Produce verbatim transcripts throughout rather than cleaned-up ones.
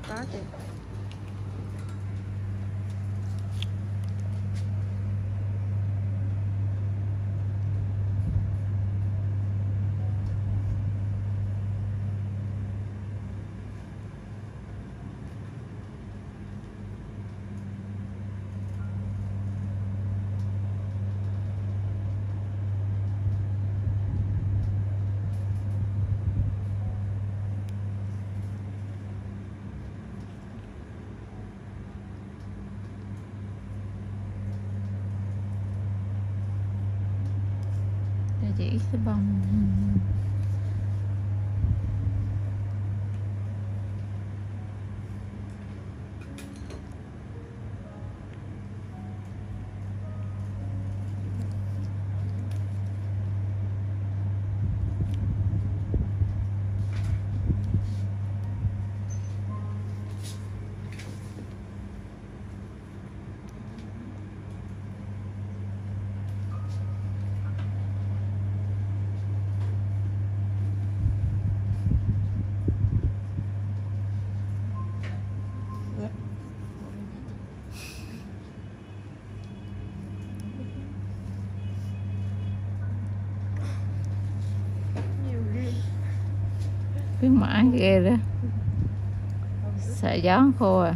có chị. Chỉ cái bông khuyến mãi ghê đó, sợ gió khô à.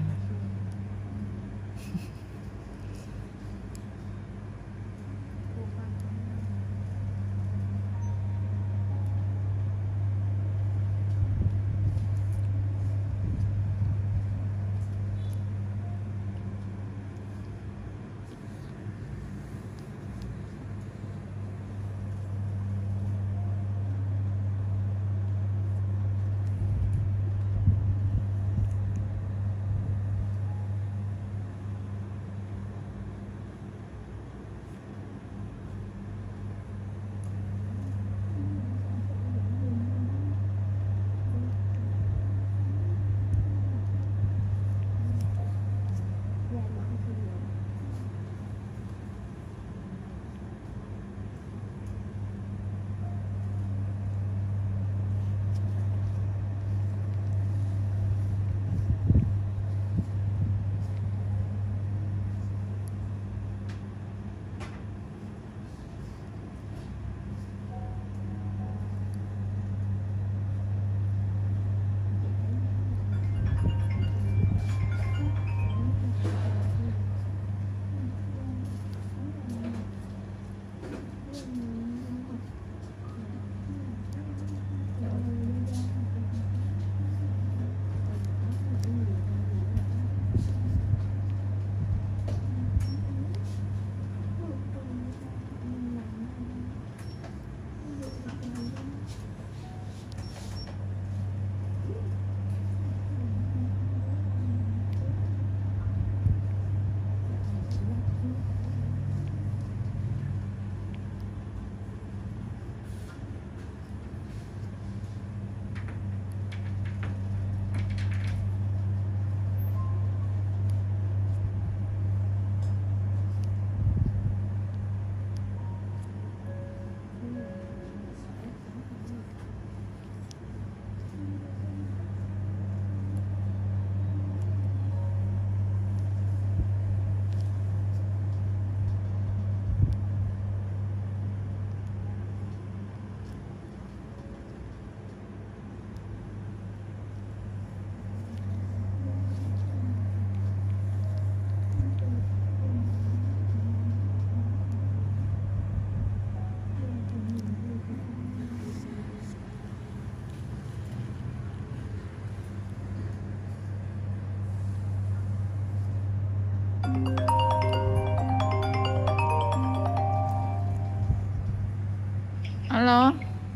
Alo.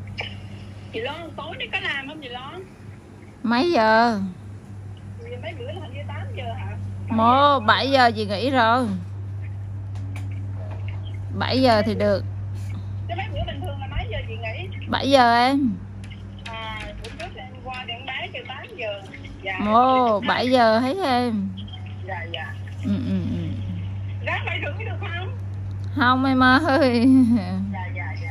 Chị Loan tối nay có làm không chị Loan? Mấy giờ? Mấy bữa là hình như tám giờ hả? Mô bảy giờ chị nghỉ rồi. bảy giờ thì được. Cái mấy bữa bình thường là mấy giờ chị nghỉ? bảy giờ em. À, bữa trước em qua điện bán kêu tám giờ. Dạ. Ồ, bảy giờ thấy em. Dạ dạ. Ừ ừ ừ. Ráng bảy rưỡi được không? Không em ơi. Dạ dạ dạ.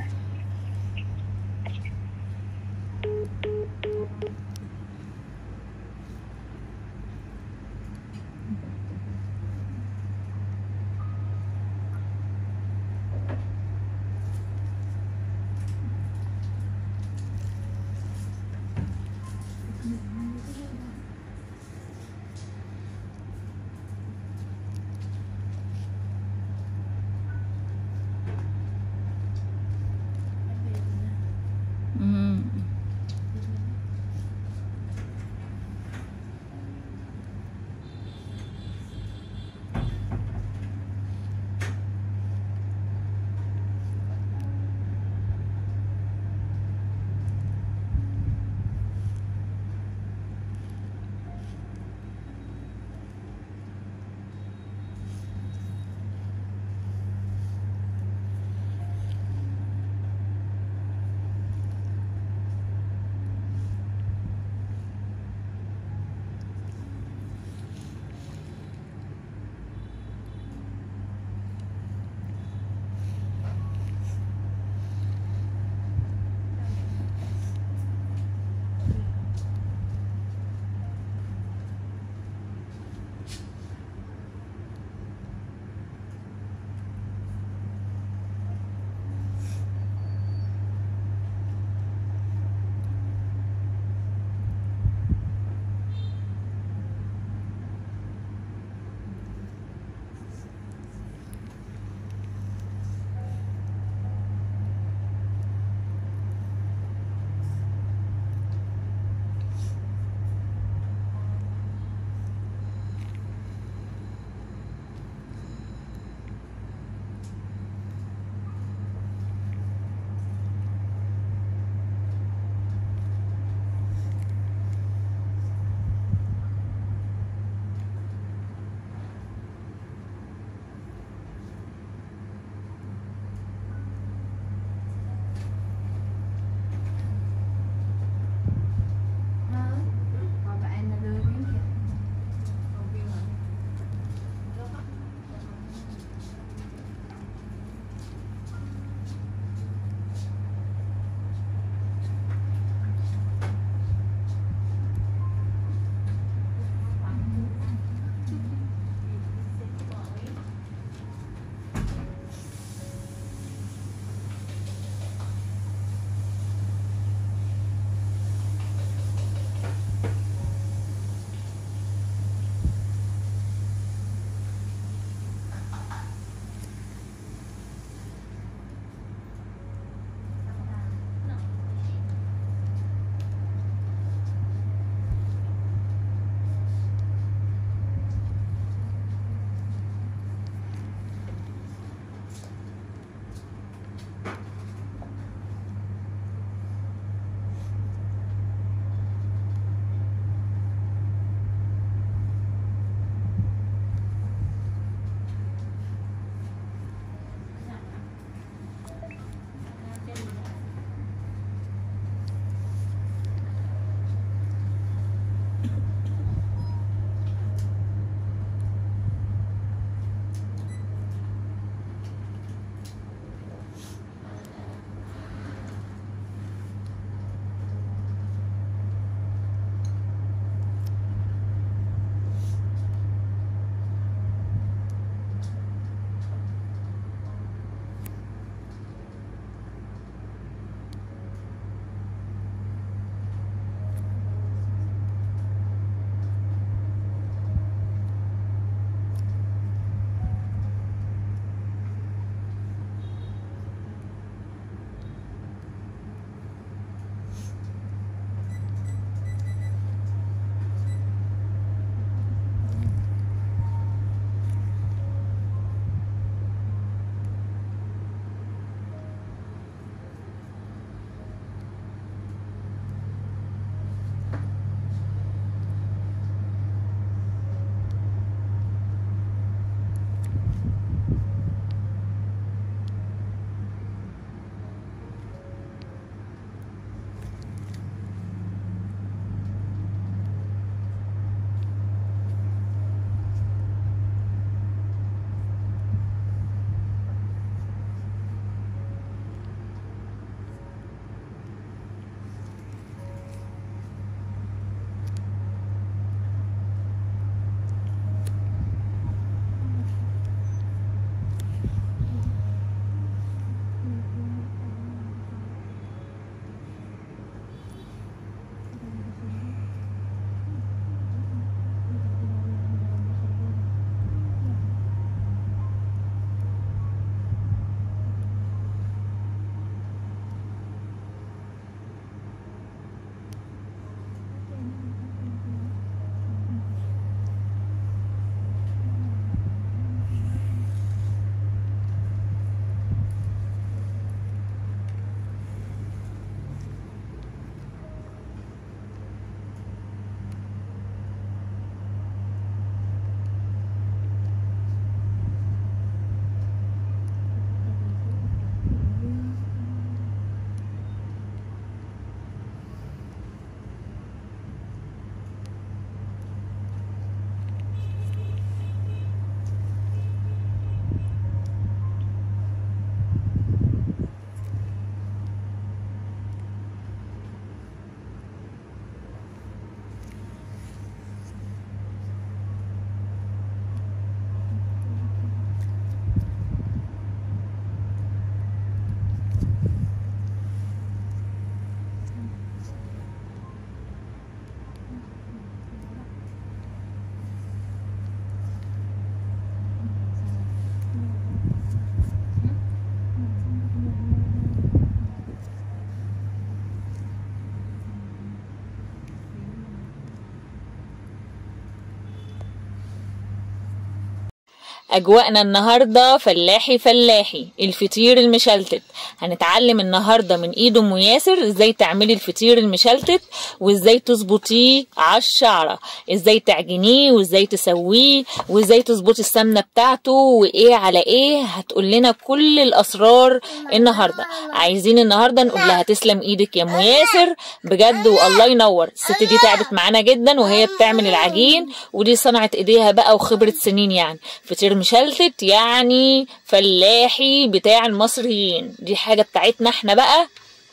اجواءنا النهارده فلاحي فلاحي، الفطير المشلتت. هنتعلم النهارده من ايد ام ياسر ازاي تعملي الفطير المشلتت، وازاي تظبطيه على الشعره، ازاي تعجنيه وازاي تسويه وازاي تظبطي السمنه بتاعته وايه على ايه. هتقول لنا كل الاسرار النهارده. عايزين النهارده نقول لها تسلم ايدك يا ام ياسر بجد، والله ينور. الست دي تعبت معانا جدا وهي بتعمل العجين، ودي صنعت ايديها بقى وخبره سنين. يعني فطير مشلتت يعني فلاحي بتاع المصريين، دي حاجه بتاعتنا احنا بقى،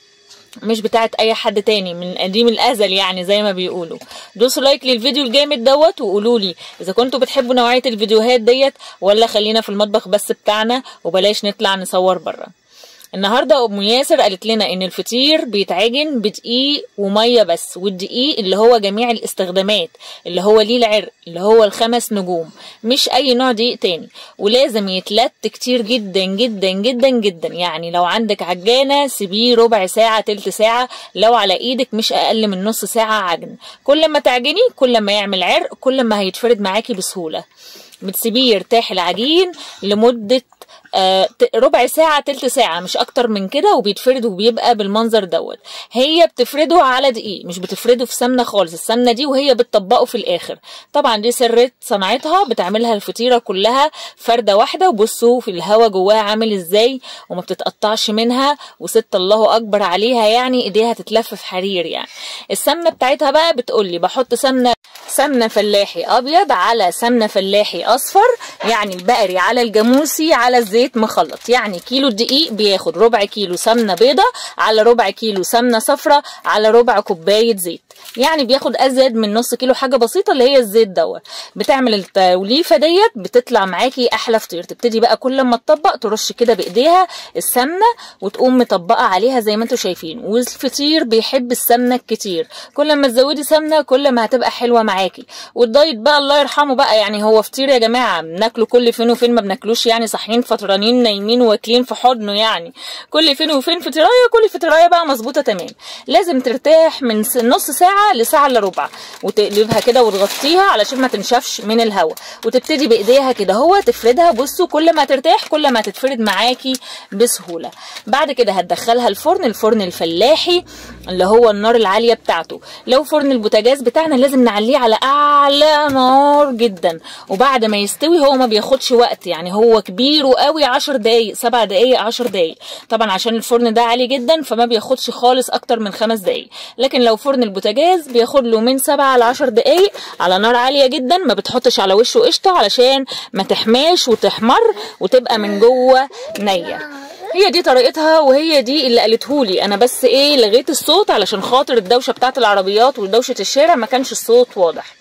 مش بتاعت اي حد تاني من قديم الازل يعني زي ما بيقولوا. دوسوا لايك للفيديو الجامد دوت وقولوا لي اذا كنتوا بتحبوا نوعيه الفيديوهات ديت، ولا خلينا في المطبخ بس بتاعنا وبلاش نطلع نصور بره. النهارده ام ياسر قالت لنا ان الفطير بيتعجن بدقيق وميه بس، والدقيق اللي هو جميع الاستخدامات، اللي هو ليه العرق، اللي هو الخمس نجوم، مش اي نوع دقيق تاني. ولازم يتلت كتير جدا جدا جدا جدا. يعني لو عندك عجانه سيبيه ربع ساعه تلت ساعه، لو على ايدك مش اقل من نص ساعه عجن. كل ما تعجني كل ما يعمل عرق، كل ما هيتفرد معاكي بسهوله. بتسيبيه يرتاح العجين لمده آه ربع ساعة تلت ساعة، مش اكتر من كده، وبيتفرد وبيبقى بالمنظر دوت. هي بتفرده على دقيق، مش بتفرده في سمنة خالص. السمنة دي وهي بتطبقه في الاخر. طبعا دي سر صنعتها، بتعملها الفطيرة كلها فردة واحدة. وبصوا في الهوا جواها عامل ازاي، وما بتتقطعش منها، وست الله اكبر عليها، يعني ايديها تتلف في حرير. يعني السمنة بتاعتها بقى بتقولي بحط سمنة سمنة فلاحي ابيض على سمنة فلاحي اصفر، يعني البقري على الجاموسي على الزيت مخلط. يعني كيلو الدقيق بياخد ربع كيلو سمنة بيضة على ربع كيلو سمنة صفرة على ربع كوباية زيت. يعني بياخد ازيد من نص كيلو، حاجة بسيطة اللي هي الزيت دوت. بتعمل التوليفة ديت بتطلع معاكي احلى فطير. تبتدي بقى كل ما تطبق ترش كده بايديها السمنة وتقوم مطبقة عليها زي ما انتوا شايفين. والفطير بيحب السمنة الكتير، كل ما تزودي سمنة كل ما هتبقى حلوة معاكي. والدايت بقى الله يرحمه بقى، يعني هو فطير يا جماعة بناكله كل فين وفين، ما بناكلوش يعني صاحيين فطرانين نايمين واكلين في حضنه. يعني كل فين وفين فطيرايه، كل فطيرايه بقى مظبوطه تمام. لازم ترتاح من نص ساعه لساعه الا ربع، وتقلبها كده وتغطيها علشان ما تنشفش من الهواء. وتبتدي بايديها كده هو تفردها. بصوا كل ما ترتاح كل ما تتفرد معاكي بسهوله. بعد كده هتدخلها الفرن، الفرن الفلاحي اللي هو النار العاليه بتاعته. لو فرن البوتاجاز بتاعنا لازم نعليه على اعلى نار جدا، وبعد ما يستوي هو ما بياخدش وقت. يعني هو كبير وقوي عشر دقايق سبع دقايق عشر دقايق، طبعا عشان الفرن ده عالي جدا فما بياخدش خالص اكتر من خمس دقايق. لكن لو فرن البوتاجاز بياخد له من سبعة لعشر دقايق على نار عاليه جدا. ما بتحطش على وشه قشطه علشان ما تحماش وتحمر وتبقى من جوه نيه. هي دي طريقتها وهي دي اللي قالتهولي انا، بس ايه لغيت الصوت علشان خاطر الدوشه بتاعت العربيات ودوشه الشارع ما كانش الصوت واضح.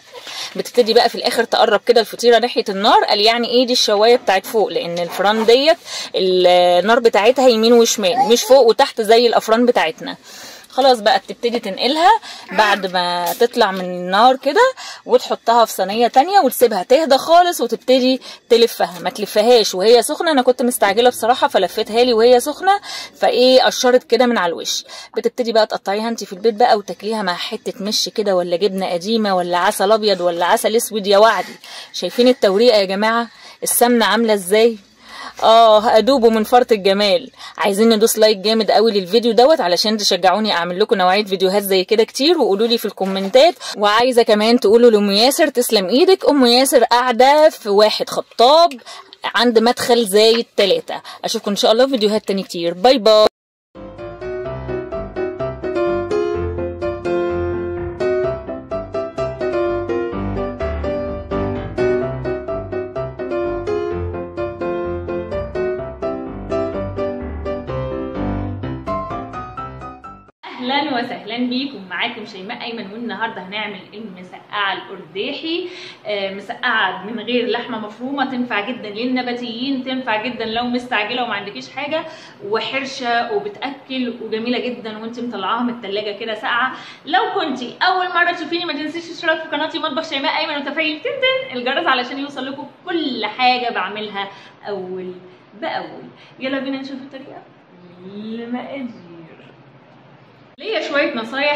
بتبتدي بقى في الاخر تقرب كده الفطيره ناحيه النار. قال يعني ايه دي الشوايه بتاعت فوق، لان الفران ديت النار بتاعتها يمين وشمال مش فوق وتحت زي الافران بتاعتنا. خلاص بقى بتبتدي تنقلها بعد ما تطلع من النار كده، وتحطها في صينيه تانية وتسيبها تهدى خالص، وتبتدي تلفها. ما تلفهاش وهي سخنه، انا كنت مستعجله بصراحه فلفتها لي وهي سخنه، فايه قشرت كده من على الوش. بتبتدي بقى تقطعيها انت في البيت بقى وتاكليها مع حته مش كده، ولا جبنه قديمه، ولا عسل ابيض، ولا عسل اسود يا وعدي. شايفين التوريقه يا جماعه السمنه عامله ازاي؟ اه ادوبه من فرط الجمال. عايزين ندوس لايك جامد قوي للفيديو دوت علشان تشجعوني اعمل لكم نوعيه فيديوهات زي كده كتير، وقولوا لي في الكومنتات. وعايزه كمان تقولوا لام ياسر تسلم ايدك. ام ياسر قاعده في واحد خطاب عند مدخل زايد ثلاثة. اشوفكم ان شاء الله في فيديوهات تاني كتير. باي باي. اهلا وسهلا بيكم، معاكم شيماء ايمن. والنهارده هنعمل المسقعه الارداحي. آه مسقعه من غير لحمه مفرومه، تنفع جدا للنباتيين، تنفع جدا لو مستعجله وما عندكيش حاجه، وحرشه وبتاكل وجميله جدا وانت مطلعاها من الثلاجه كده ساقعه. لو كنتي اول مره تشوفيني ما تنسيش الاشتراك في قناتي مطبخ شيماء ايمن وتفعيل تنتن الجرس علشان يوصل لكم كل حاجه بعملها اول باول. يلا بينا نشوف الطريقه. المقادير ليا شويه نصايح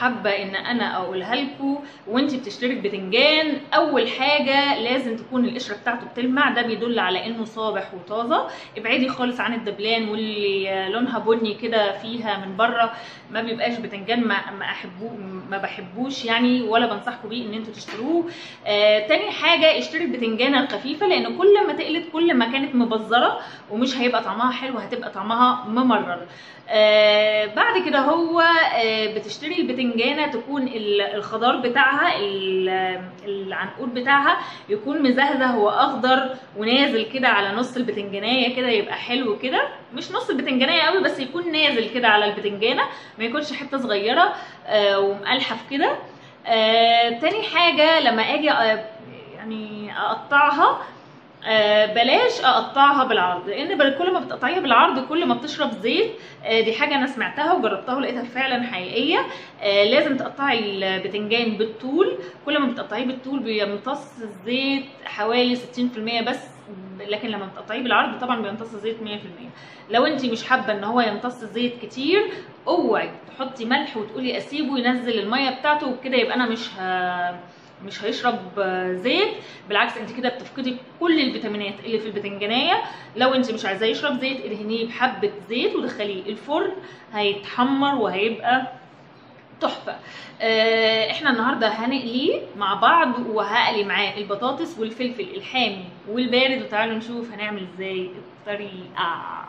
حابه ان انا اقولها لكم وانت بتشتري البتنجان. اول حاجه لازم تكون القشره بتاعته بتلمع، ده بيدل على انه صابح وطازه. ابعدي خالص عن الدبلان واللي لونها بني كده فيها من بره، ما بيبقاش بتنجان، ما ما احبوه ما بحبوش يعني، ولا بنصحكم بيه ان انتوا تشتروه. آه تاني حاجه اشتري البتنجانه الخفيفه، لان كل ما تقلت كل ما كانت مبزره ومش هيبقى طعمها حلو، هتبقى طعمها ممرر. آه بعد كده هو آه بتشتري البتنجانه تكون الخضار بتاعها العنقود بتاعها يكون مزهزه واخضر ونازل كده على نص البتنجانيه كده، يبقى حلو كده، مش نص البتنجانيه قوي بس يكون نازل كده على البتنجانه، ما يكونش حته صغيره آه ومقلحف كده. آه تاني حاجه لما اجي آه يعني اقطعها آه بلاش اقطعها بالعرض، لان كل ما بتقطعيها بالعرض كل ما بتشرب زيت. آه دي حاجه انا سمعتها وجربتها ولقيتها فعلا حقيقيه. آه لازم تقطعي البتنجان بالطول، كل ما بتقطعيه بالطول بيمتص الزيت حوالي ستين في المية بس، لكن لما بتقطعيه بالعرض طبعا بيمتص الزيت مية في المية. لو انت مش حابه ان هو يمتص الزيت كتير، اوعي تحطي ملح وتقولي اسيبه ينزل الميه بتاعته وكده يبقى انا مش ه... مش هيشرب زيت. بالعكس انت كده بتفقدي كل الفيتامينات اللي في البتنجانيه. لو انت مش عايزاه يشرب زيت ادهنيه بحبه زيت ودخليه الفرن، هيتحمر وهيبقى تحفه. اه احنا النهارده هنقليه مع بعض، وهقلي معاه البطاطس والفلفل الحامي والبارد، وتعالوا نشوف هنعمل ازاي الطريقه.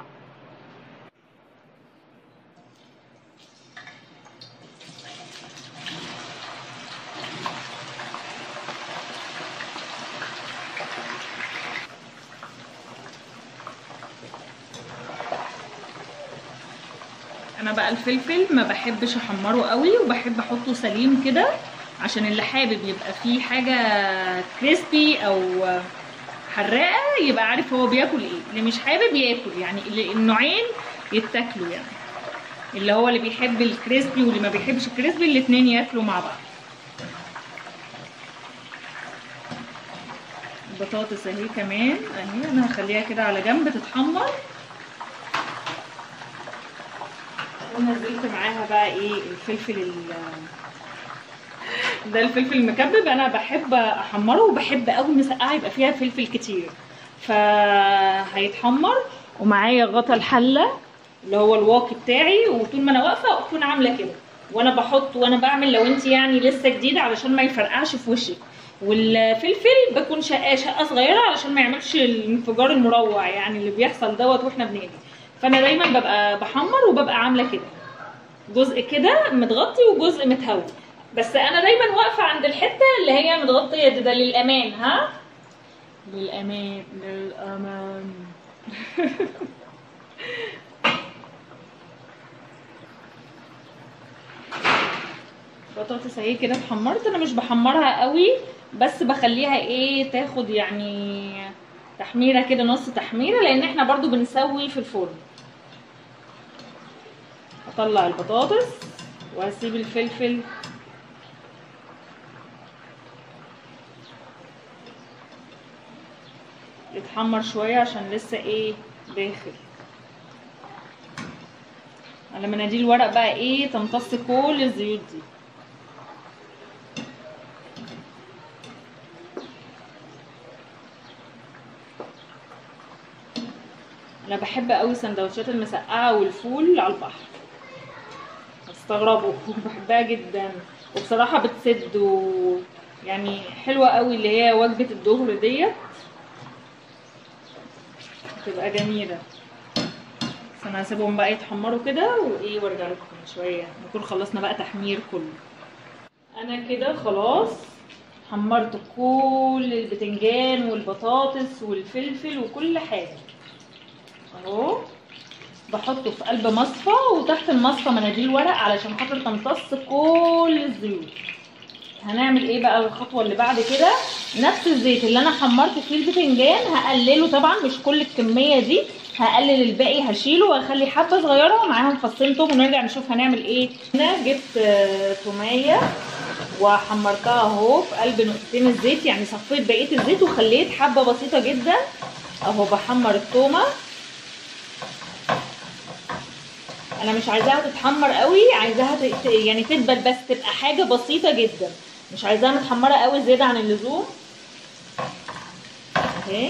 انا بقى الفلفل ما بحبش احمره قوي، وبحب احطه سليم كده، عشان اللي حابب يبقى فيه حاجه كريسبي او حراقه يبقى عارف هو بياكل ايه، اللي مش حابب ياكل يعني النوعين يتاكلوا، يعني اللي هو اللي بيحب الكريسبي واللي ما بيحبش الكريسبي الاتنين ياكلوا مع بعض. البطاطس اهي كمان اهي انا هخليها كده على جنب تتحمر، ونزلت معاها بقى ايه الفلفل ال ده الفلفل المكبب. انا بحب احمره وبحب قوي مسقعه يبقى فيها فلفل كتير، فهيتحمر. ومعايا غطا الحله اللي هو الواقي بتاعي، وطول ما انا واقفه اكون عامله كده وانا بحط وانا بعمل، لو انت يعني لسه جديده علشان ما يفرقعش في وشك. والفلفل بكون شقاه شقه صغيره علشان ما يعملش الانفجار المروع يعني اللي بيحصل دوت واحنا بنقلي. فانا دايما ببقى بحمر وببقى عامله كده، جزء كده متغطي وجزء متهوي، بس انا دايما واقفه عند الحته اللي هي متغطيه دي، ده للامان، ها للامان للامان. بطاطس اهي كده اتحمرت. انا مش بحمرها قوي بس بخليها ايه تاخد يعني تحميره كده، نص تحميره، لان احنا برضو بنسوي في الفرن. اطلع البطاطس واسيب الفلفل يتحمر شويه عشان لسه ايه داخل، على مناديل الورق بقى ايه تمتص كل الزيوت دي. انا بحب قوي سندوتشات المسقعه والفول على البحر، هتستغربوا بحبها جدا، وبصراحه بتسد و يعني حلوه قوي، اللي هي وجبه الظهر ديت بتبقى جميله. بس انا هسيبهم بقى يتحمروا كده وايه وارجع لكم شويه نكون خلصنا بقى تحمير كله. انا كده خلاص حمرت كل البتنجان والبطاطس والفلفل وكل حاجه اهو. بحطه في قلب مصفى، وتحت المصفى مناديل ورق علشان خاطر تمتص كل الزيوت. هنعمل ايه بقى الخطوه اللي بعد كده؟ نفس الزيت اللي انا حمرت فيه البتنجان هقلله، طبعا مش كل الكميه دي، هقلل الباقي هشيله واخلي حبه صغيره ومعاهم فصين توم، ونرجع نشوف هنعمل ايه. هنا جبت توميه وحمرتها اهو في قلب نقطتين الزيت، يعني صفيت بقيه الزيت وخليت حبه بسيطه جدا اهو. بحمر التومه انا مش عايزاها تتحمر قوي، عايزاها ت... يعني تدبل بس، تبقى حاجه بسيطه جدا، مش عايزاها متحمره قوي زياده عن اللزوم اهي.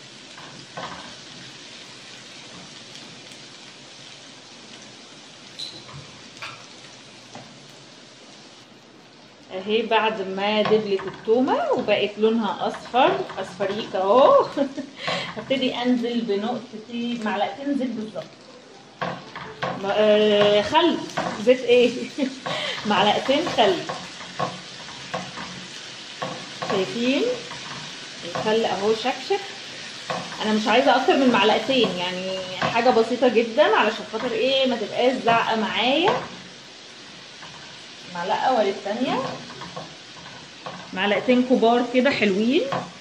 اهي بعد ما دبلت التومه وبقت لونها اصفر اصفريك اهو هبتدي انزل بنقطتين معلقتين زيت بالظبط، آه خل، زيت ايه معلقتين خل. شايفين الخل اهو شكشك، انا مش عايزه اكتر من معلقتين، يعني حاجه بسيطه جدا علشان خاطر ايه ما تبقاش زعقه معايا. معلقه ولا الثانيه، معلقتين كبار كده حلوين.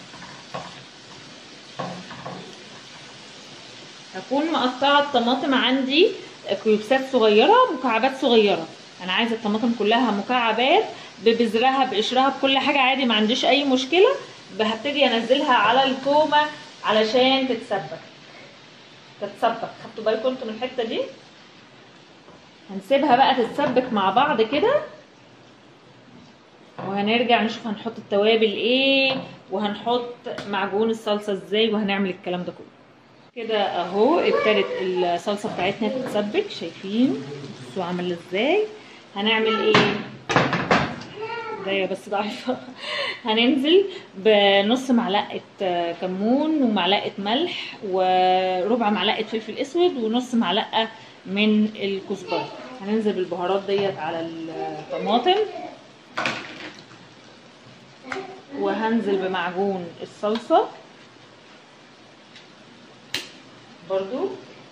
هكون مقطعه الطماطم عندي كيوبسات صغيره، مكعبات صغيره، انا عايزه الطماطم كلها مكعبات ببذرها بقشرها بكل حاجه عادي، ما عنديش اي مشكله. هبتدي انزلها على التومه علشان تتسبك تتسبك خدتوا بالكم انتوا من الحته دي. هنسيبها بقى تتسبك مع بعض كده، وهنرجع نشوف هنحط التوابل ايه وهنحط معجون الصلصه ازاي وهنعمل الكلام ده كله. كده اهو ابتدت الصلصه بتاعتنا تتسبك، شايفين بصوا عامله ازاي. هنعمل ايه ده بس ضعيفه هننزل بنص معلقه كمون ومعلقه ملح وربع معلقه فلفل اسود ونص معلقه من الكزبره. هننزل بالبهارات ديت على الطماطم، وهنزل بمعجون الصلصه برضو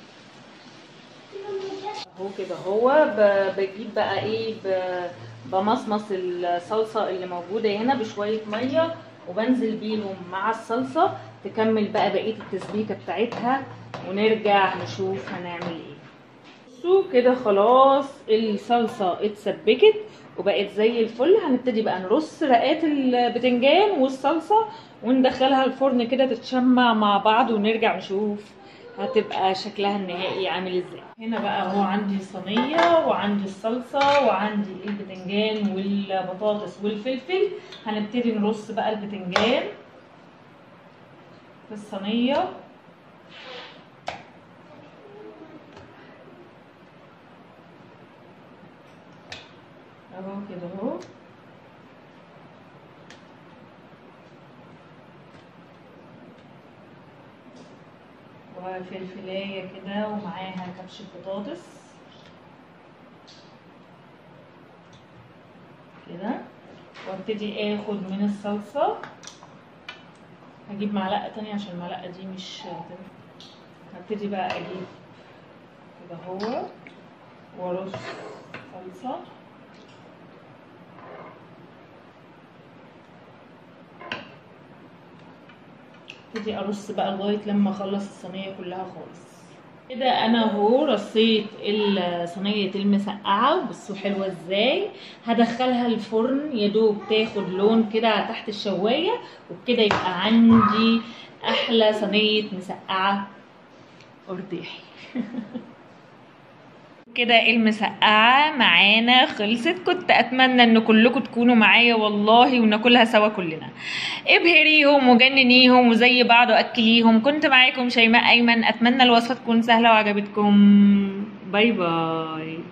اهو كده. هو بجيب بقى ايه بمصمص الصلصه اللي موجوده هنا بشويه ميه وبنزل بيهم مع الصلصه تكمل بقى بقيه التسبيكه بتاعتها، ونرجع نشوف هنعمل ايه. بصوا كده خلاص الصلصه اتسبكت وبقت زي الفل. هنبتدي بقى نرص رقات البتنجان والصلصه وندخلها الفرن كده تتشمع مع بعض، ونرجع نشوف هتبقى شكلها النهائي عامل ازاي. هنا بقى اهو عندي صينيه وعندي الصلصه وعندي البتنجان والبطاطس والفلفل. هنبتدي نرص بقى البتنجان في الصينيه اهو كده اهو. وفلفلايه كده ومعاها كبشه بطاطس كده. وابتدي اخد من الصلصه، هجيب معلقه تانية عشان المعلقه دي مش هبتدي بقى اجيب كده اهو وارص صلصه ابتدي ارص بقى لغايه لما اخلص الصينيه كلها خالص. كده انا اهو رصيت صينيه المسقعه بصوا حلوه ازاي. هدخلها الفرن يا دوب تاخد لون كده تحت الشوايه، وبكده يبقى عندي احلى صينيه مسقعه قرداحي كده المسقعه معانا خلصت. كنت اتمنى ان كلكم تكونوا معايا والله وناكلها سوا كلنا. ابهريهم وجننيهم وزي بعض واكليهم. كنت معاكم شيماء ايمن، اتمنى الوصفه تكون سهله وعجبتكم. باي باي.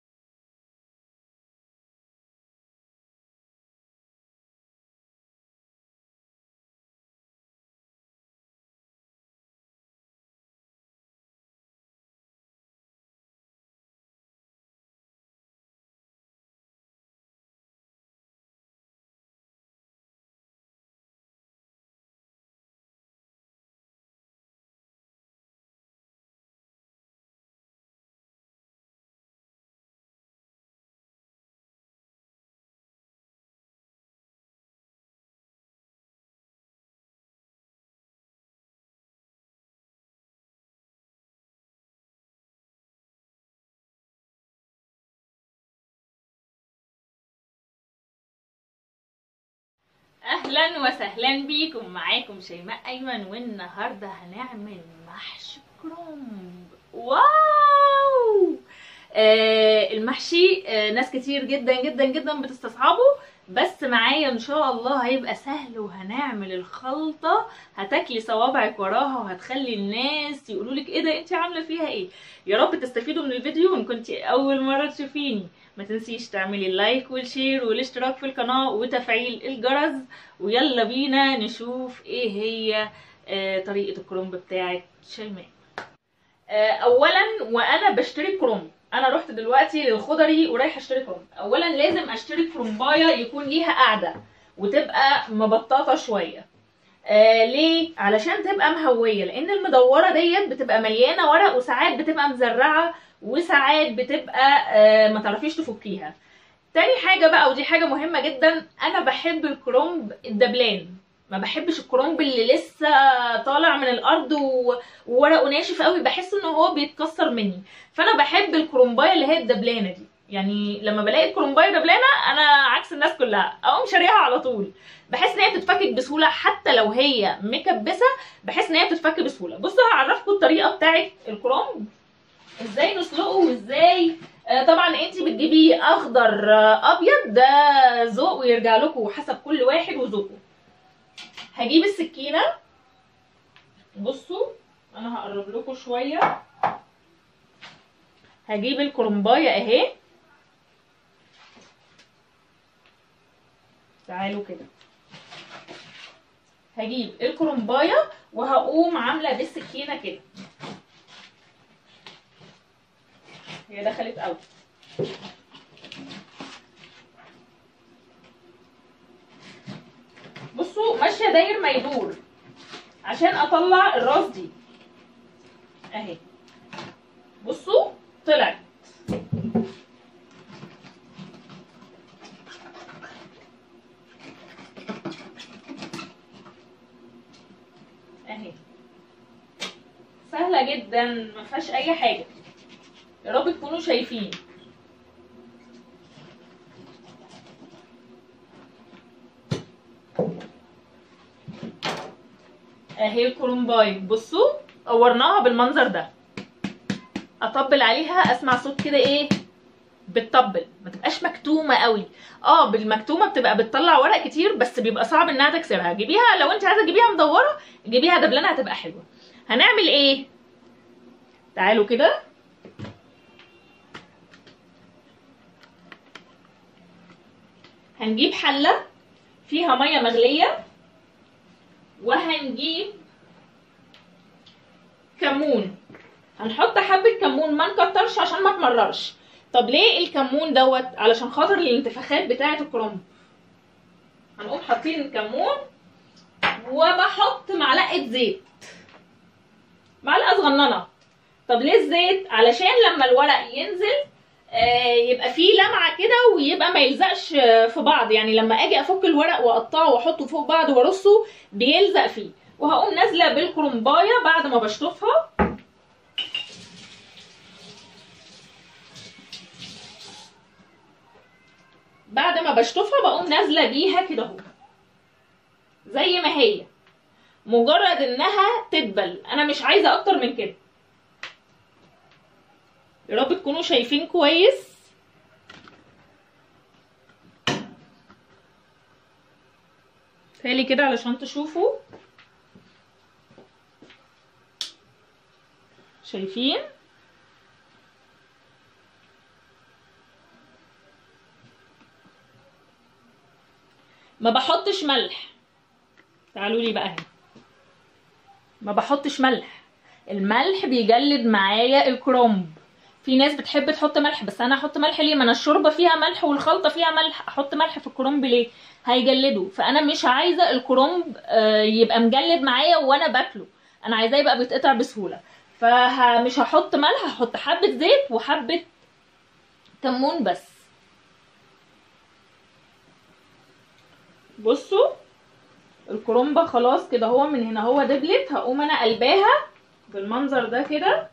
اهلا وسهلا بيكم، معاكم شيماء ايمن، والنهارده هنعمل محشي كرنب. واو آه المحشي آه ناس كتير جدا جدا جدا بتستصعبه، بس معايا ان شاء الله هيبقى سهل، وهنعمل الخلطة هتاكلي صوابعك وراها، وهتخلي الناس يقولولك ايه ده انت عاملة فيها ايه. يا رب تستفيدوا من الفيديو. وان كنت اول مرة تشوفيني ما تنسيش تعملي اللايك والشير والاشتراك في القناة وتفعيل الجرس. ويلا بينا نشوف ايه هي آه طريقة الكرنب بتاعت شيماء. آه اولا وانا بشتري كرنب، انا رحت دلوقتي للخضري ورايحه اشتري كرنب. اولا لازم اشتري كرنبايه يكون ليها قاعده وتبقى مبططه شويه. آه ليه؟ علشان تبقى مهويه، لان المدوره ديت بتبقى مليانه ورق، وساعات بتبقى مزرعه، وساعات بتبقى آه ما تعرفيش تفكيها. تاني حاجه بقى، ودي حاجه مهمه جدا، انا بحب الكرنب الدبلان، ما بحبش الكرنب اللي لسه طالع من الارض وورقه ناشف قوي، بحس ان هو بيتكسر مني. فانا بحب الكرنبايه اللي هي الدبلانه دي. يعني لما بلاقي الكرنبايه دبلانه انا عكس الناس كلها اقوم شاريها على طول. بحس ان هي بتتفك بسهوله، حتى لو هي مكبسه بحس ان هي بتتفك بسهوله. بصوا هعرفكم الطريقه بتاعه الكرنب ازاي نسلقه وازاي. آه طبعا انت بتجيبي اخضر آه ابيض، ده ذوق ويرجع لكم حسب كل واحد وذوقه. هجيب السكينه، بصوا انا هقرب لكم شويه. هجيب الكرنبايه اهي، تعالوا كده. هجيب الكرنبايه وهقوم عامله بالسكينه كده. هي دخلت قوي. بصوا ماشيه داير ما يدور عشان اطلع الراس دي اهي. بصوا طلعت اهي، سهله جدا ما فيهاش اي حاجه. يا رب تكونوا شايفين. اهي الكرنبايه، بصوا قورناها بالمنظر ده. اطبل عليها اسمع صوت كده ايه بتطبل، ما تبقاش مكتومه قوي. اه بالمكتومه بتبقى بتطلع ورق كتير، بس بيبقى صعب انها تكسرها. جيبيها لو انت عايزه تجيبيها مدوره، جيبيها دبلانه هتبقى حلوه. هنعمل ايه؟ تعالوا كده. هنجيب حله فيها ميه مغليه، وهنجيب كمون. هنحط حبه كمون، ما نكترش عشان ما تمررش. طب ليه الكمون دوت؟ علشان خاطر الانتفاخات بتاعه الكرنب. هنقوم حاطين الكمون، وبحط معلقه زيت، معلقه صغننه. طب ليه الزيت؟ علشان لما الورق ينزل آه يبقى فيه لمعه كده، ويبقى ما يلزقش في بعض. يعني لما اجي افك الورق واقطعه واحطه فوق بعض وارصه بيلزق فيه. وهقوم نازله بالكرنبايه بعد ما بشطفها. بعد ما بشطفها بقوم نازله بيها كده اهو زي ما هي، مجرد انها تدبل. انا مش عايزه اكتر من كده. يا رب تكونوا شايفين كويس. تالي كده علشان تشوفوا. شايفين؟ ما بحطش ملح. تعالوا لي بقى هنا. ما بحطش ملح. الملح بيجلد معايا الكرنب. في ناس بتحب تحط ملح، بس انا احط ملح ليه؟ ما انا الشوربه فيها ملح والخلطه فيها ملح، احط ملح في الكرنب ليه؟ هيجلده. فانا مش عايزه الكرنب يبقى مجلد معايا وانا باكله، انا عايزاه يبقى بيتقطع بسهوله. فمش هحط ملح، هحط حبه زيت وحبه كمون بس. بصوا الكرنبه خلاص كده هو من هنا هو دبلت. هقوم انا قلباها بالمنظر ده كده.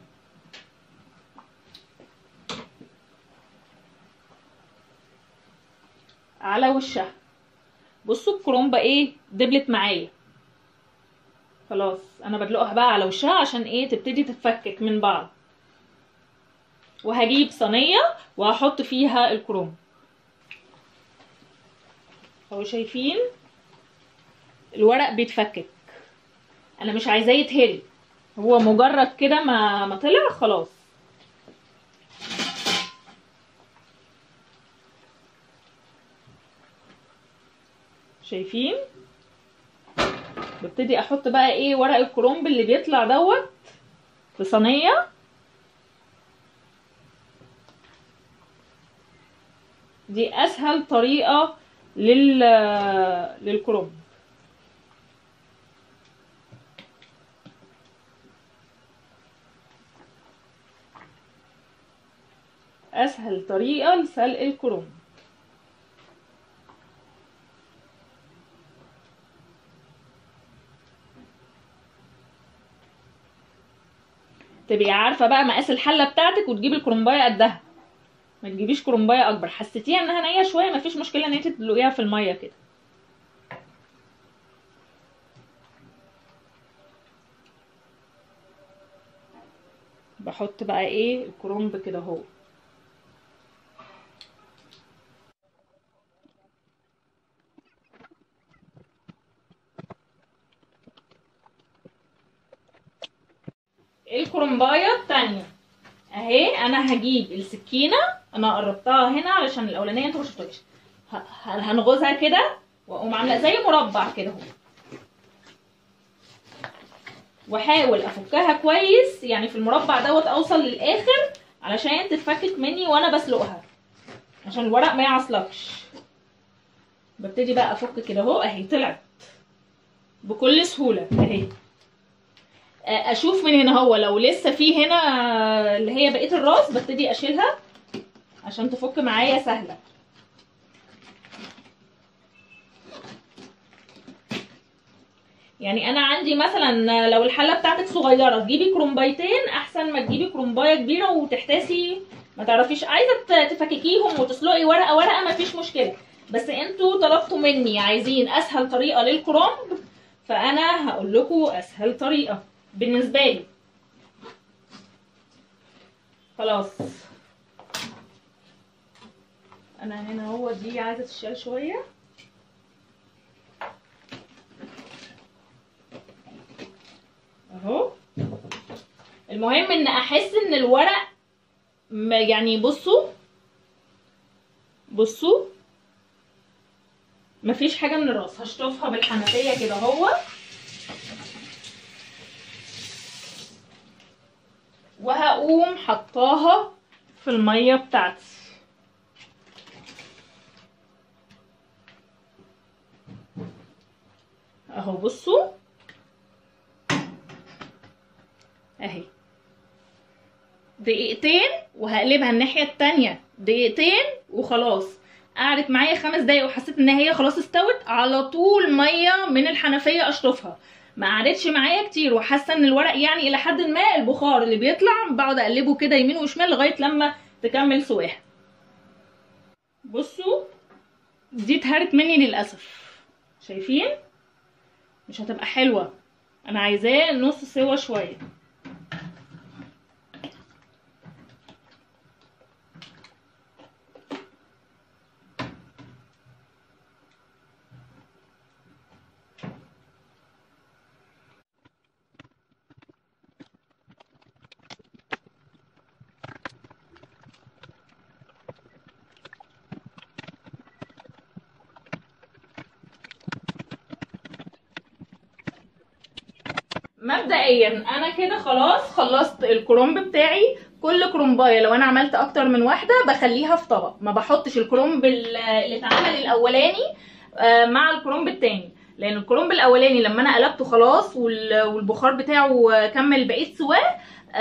على وشها. بصوا الكرنبه ايه دبلت معايا خلاص. انا بدلقها بقى على وشها عشان ايه تبتدي تتفكك من بعض. وهجيب صينيه وهحط فيها الكرنب اهو. شايفين الورق بيتفكك، انا مش عايزاه يتهري، هو مجرد كده ما ما طلع خلاص. شايفين ببتدي احط بقى ايه ورق الكرنب اللي بيطلع دوت في صينيه. دي اسهل طريقه لل للكرنب. اسهل طريقه لسلق الكرنب. تبقي عارفه بقى مقاس الحله بتاعتك وتجيبي الكرنبايه قدها، ما تجيبيش كرنبايه اكبر. حسيتيها انها نيه شويه مفيش مشكله ان انت تدلقيها في الميه كده. بحط بقى ايه الكرنب كده اهو. الكرنبايه التانية اهي. انا هجيب السكينه، انا قربتها هنا علشان الاولانيه انتوا مشفتوهاش. هنغزها كده واقوم عامله زي مربع كده اهو، واحاول افكها كويس يعني في المربع دوت اوصل للاخر علشان تتفكك مني وانا بسلقها عشان الورق ما يعصلكش. ببتدي بقى افك كده اهو اهي طلعت بكل سهوله اهي. اشوف من هنا هو لو لسه في هنا اللي هي بقيه الراس ببتدي اشيلها عشان تفك معايا سهله. يعني انا عندي مثلا لو الحله بتاعتك صغيره تجيبي كرنبايتين احسن ما تجيبي كرنبايه كبيره وتحتاسي ما تعرفيش. عايزه تفككيهم وتسلقي ورقه ورقه مفيش مشكله، بس انتوا طلبتوا مني عايزين اسهل طريقه للكرنب فانا هقول لكم اسهل طريقه بالنسبه لي. خلاص انا هنا هو دي عايزه تشال شويه اهو. المهم ان احس ان الورق يعني بصوا بصوا مفيش حاجه من الراس. هشطفها بالحنفيه كده اهو وهقوم حطاها في الميه بتاعتي اهو. بصوا اهي دقيقتين وهقلبها الناحيه التانية دقيقتين وخلاص. قعدت معايا خمس دقايق وحسيت ان هي خلاص استوت، على طول ميه من الحنفيه اشطفها. ما قعدتش معايا كتير وحاسه ان الورق يعني الى حد ما البخار اللي بيطلع بقعد اقلبه كده يمين وشمال لغايه لما تكمل سواها. بصوا دي اتهرت مني للاسف، شايفين مش هتبقى حلوه، انا عايزاه نص سوا شويه. مبدئيا انا كده خلاص خلصت الكرنب بتاعي. كل كرنبايه لو انا عملت اكتر من واحده بخليها في طبق، ما بحطش الكرنب اللي اتعمل الاولاني مع الكرنب التاني، لان الكرنب الاولاني لما انا قلبته خلاص والبخار بتاعه كمل بقيه سواه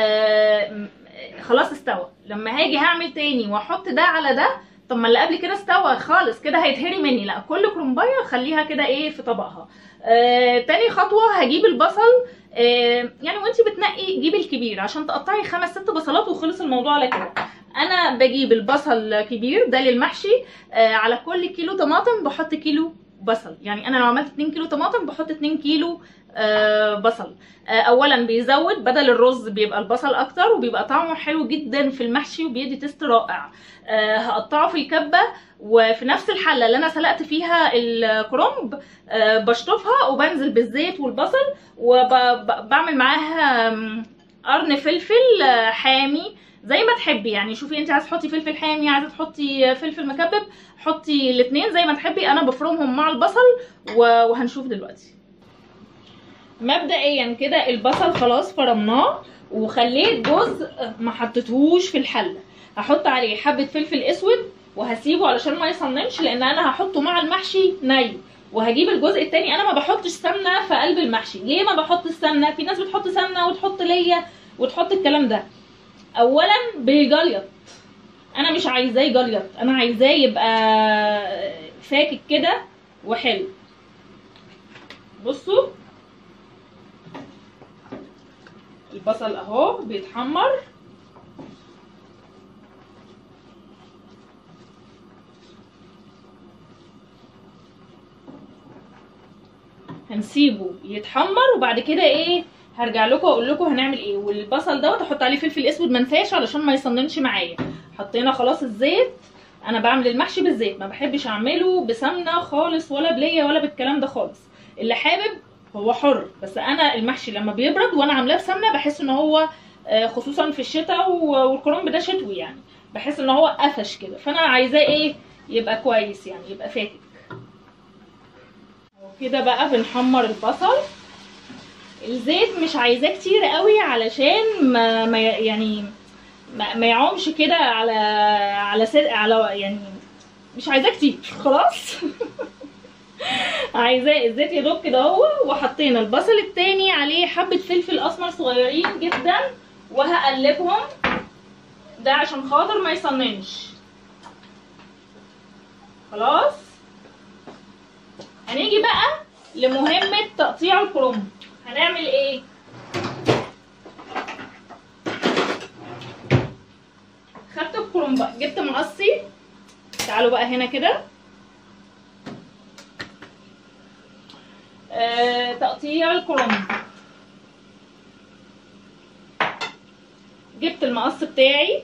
خلاص استوى. لما هاجي هعمل تاني واحط ده على ده، طب ما اللي قبل كده استوى خالص كده هيتهري مني. لا، كل كرنبايه خليها كده ايه في طبقها. آه تاني خطوه هجيب البصل، آه يعني وانتي بتنقي جيبي الكبير عشان تقطعي خمس ست بصلات وخلص الموضوع على كده. انا بجيب البصل كبير ده للمحشي، آه على كل كيلو طماطم بحط كيلو بصل. يعني انا لو عملت اتنين كيلو طماطم بحط اتنين كيلو آه بصل. آه اولا بيزود بدل الرز، بيبقى البصل اكتر وبيبقى طعمه حلو جدا في المحشي وبيدي تيست رائع. آه هقطعه في الكبه، وفي نفس الحله اللي انا سلقت فيها الكرنب آه بشطفها وبنزل بالزيت والبصل، وبعمل معاها قرن فلفل حامي زي ما تحبي. يعني شوفي انت عايزه تحطي فلفل حامي، عايزه تحطي فلفل مكبب، حطي الاثنين زي ما تحبي. انا بفرمهم مع البصل وهنشوف دلوقتي. مبدئيا كده البصل خلاص فرمناه وخليت جزء ما حطيتهوش في الحله، هحط عليه حبه فلفل اسود وهسيبه علشان ما يصننش، لان انا هحطه مع المحشي ني. وهجيب الجزء التاني. انا ما بحطش سمنه في قلب المحشي. ليه ما بحط السمنه؟ في ناس بتحط سمنه وتحط ليا وتحط الكلام ده. اولا بيجليط، انا مش عايزاه يجليط، انا عايزاه يبقى فاكك كده وحلو. بصوا البصل اهو بيتحمر، هنسيبه يتحمر وبعد كده ايه هرجع لكم اقول لكم هنعمل ايه. والبصل دوت احط عليه فلفل اسود منفاش علشان ما يصننش معايا. حطينا خلاص الزيت. انا بعمل المحشي بالزيت، ما بحبش اعمله بسمنه خالص ولا بليه ولا بالكلام ده خالص. اللي حابب هو حر، بس انا المحشي لما بيبرد وانا عاملاه بسمنه بحس ان هو خصوصا في الشتاء والكرنب ده شتوي يعني بحس ان هو قفش كده، فانا عايزاه ايه يبقى كويس يعني يبقى فاكك. وكده بقى بنحمر البصل. الزيت مش عايزاه كتير قوي علشان ما, ما يعني ما, ما يعومش كده على على سر على يعني مش عايزاه كتير خلاص. عايزاه الزيت يا دوب كده اهو. وحطينا البصل التاني عليه حبه فلفل اسمر صغيرين جدا وهقلبهم ده عشان خاطر ما يصننش. خلاص هنيجي بقى لمهمه تقطيع الكرنب. هنعمل ايه؟ خدت الكرنب جبت مقصي، تعالوا بقى هنا كده. آه، تقطيع الكرنب. جبت المقص بتاعي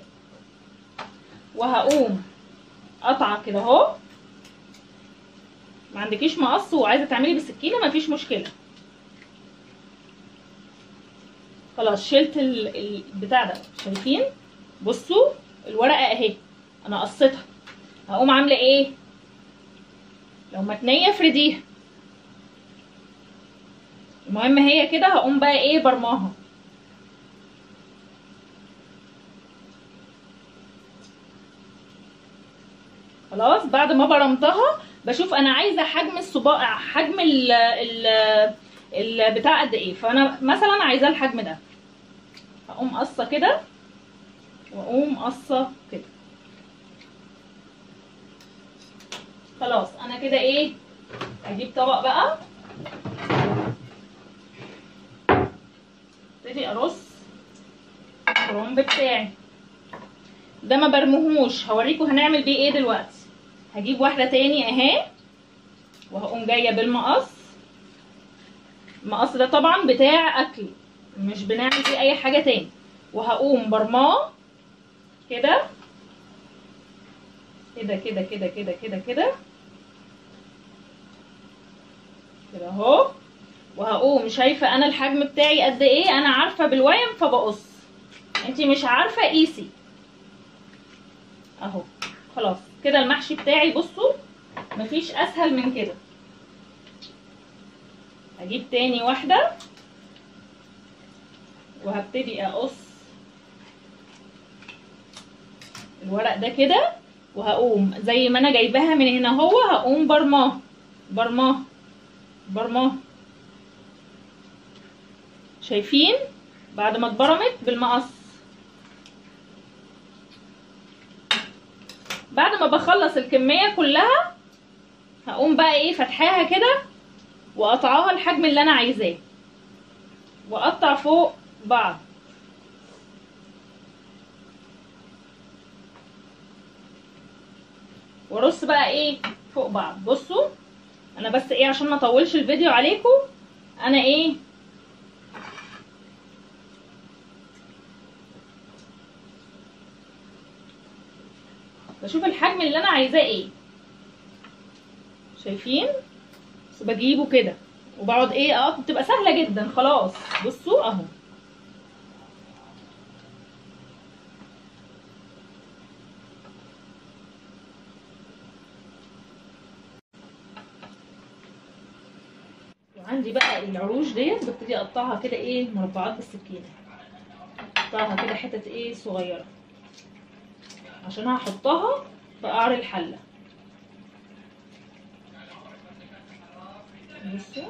وهقوم قطعه كده اهو. ما عندكيش مقص وعايزه تعملي بالسكينه مفيش مشكله. خلاص شلت البتاع ده. شايفين؟ بصوا الورقه اهي انا قصيتها. هقوم عامله ايه؟ لو متنيه افرديها. المهم هي كده هقوم بقى ايه برماها. خلاص بعد ما برمتها بشوف انا عايزه حجم الصباع، حجم ال ال البتاع قد ايه. فانا مثلا عايزاه الحجم ده، هقوم قصه كده واقوم قصه كده. خلاص انا كده ايه هجيب طبق بقى ابتدي ارص الكرنب بتاعي ده. ما برموهوش، هوريكم هنعمل بيه ايه دلوقتي. هجيب واحده تاني اهي وهقوم جايه بالمقص. المقص ده طبعا بتاع اكل مش بنعمل فيه اي حاجه تاني. وهقوم برماه كده كده كده كده كده كده كده كده اهو. وهقوم شايفه انا الحجم بتاعي قد ايه. انا عارفه بالويم فبقص، انتي مش عارفه قيسي اهو. خلاص كده المحشي بتاعي بصوا مفيش اسهل من كده. هجيب تاني واحده وهبتدي اقص الورق ده كده، وهقوم زي ما انا جايباها من هنا اهو هقوم برماه برماه برماه. شايفين بعد ما اتبرمت بالمقص. بعد ما بخلص الكميه كلها هقوم بقى ايه فتحاها كده وقطعاها الحجم اللي انا عايزاه واقطع فوق بعض. وارص بقى ايه فوق بعض. بصوا انا بس ايه عشان ما اطولش الفيديو عليكم انا ايه بشوف الحجم اللي انا عايزاه ايه، شايفين؟ بس بجيبه كده وبقعد ايه اه بتبقى سهله جدا. خلاص بصوا اهو. وعندي بقى العروش ديت ببتدي اقطعها كده ايه مربعات بالسكينه، اقطعها كده حتت ايه صغيره عشان هحطها في قعر الحله. بصوا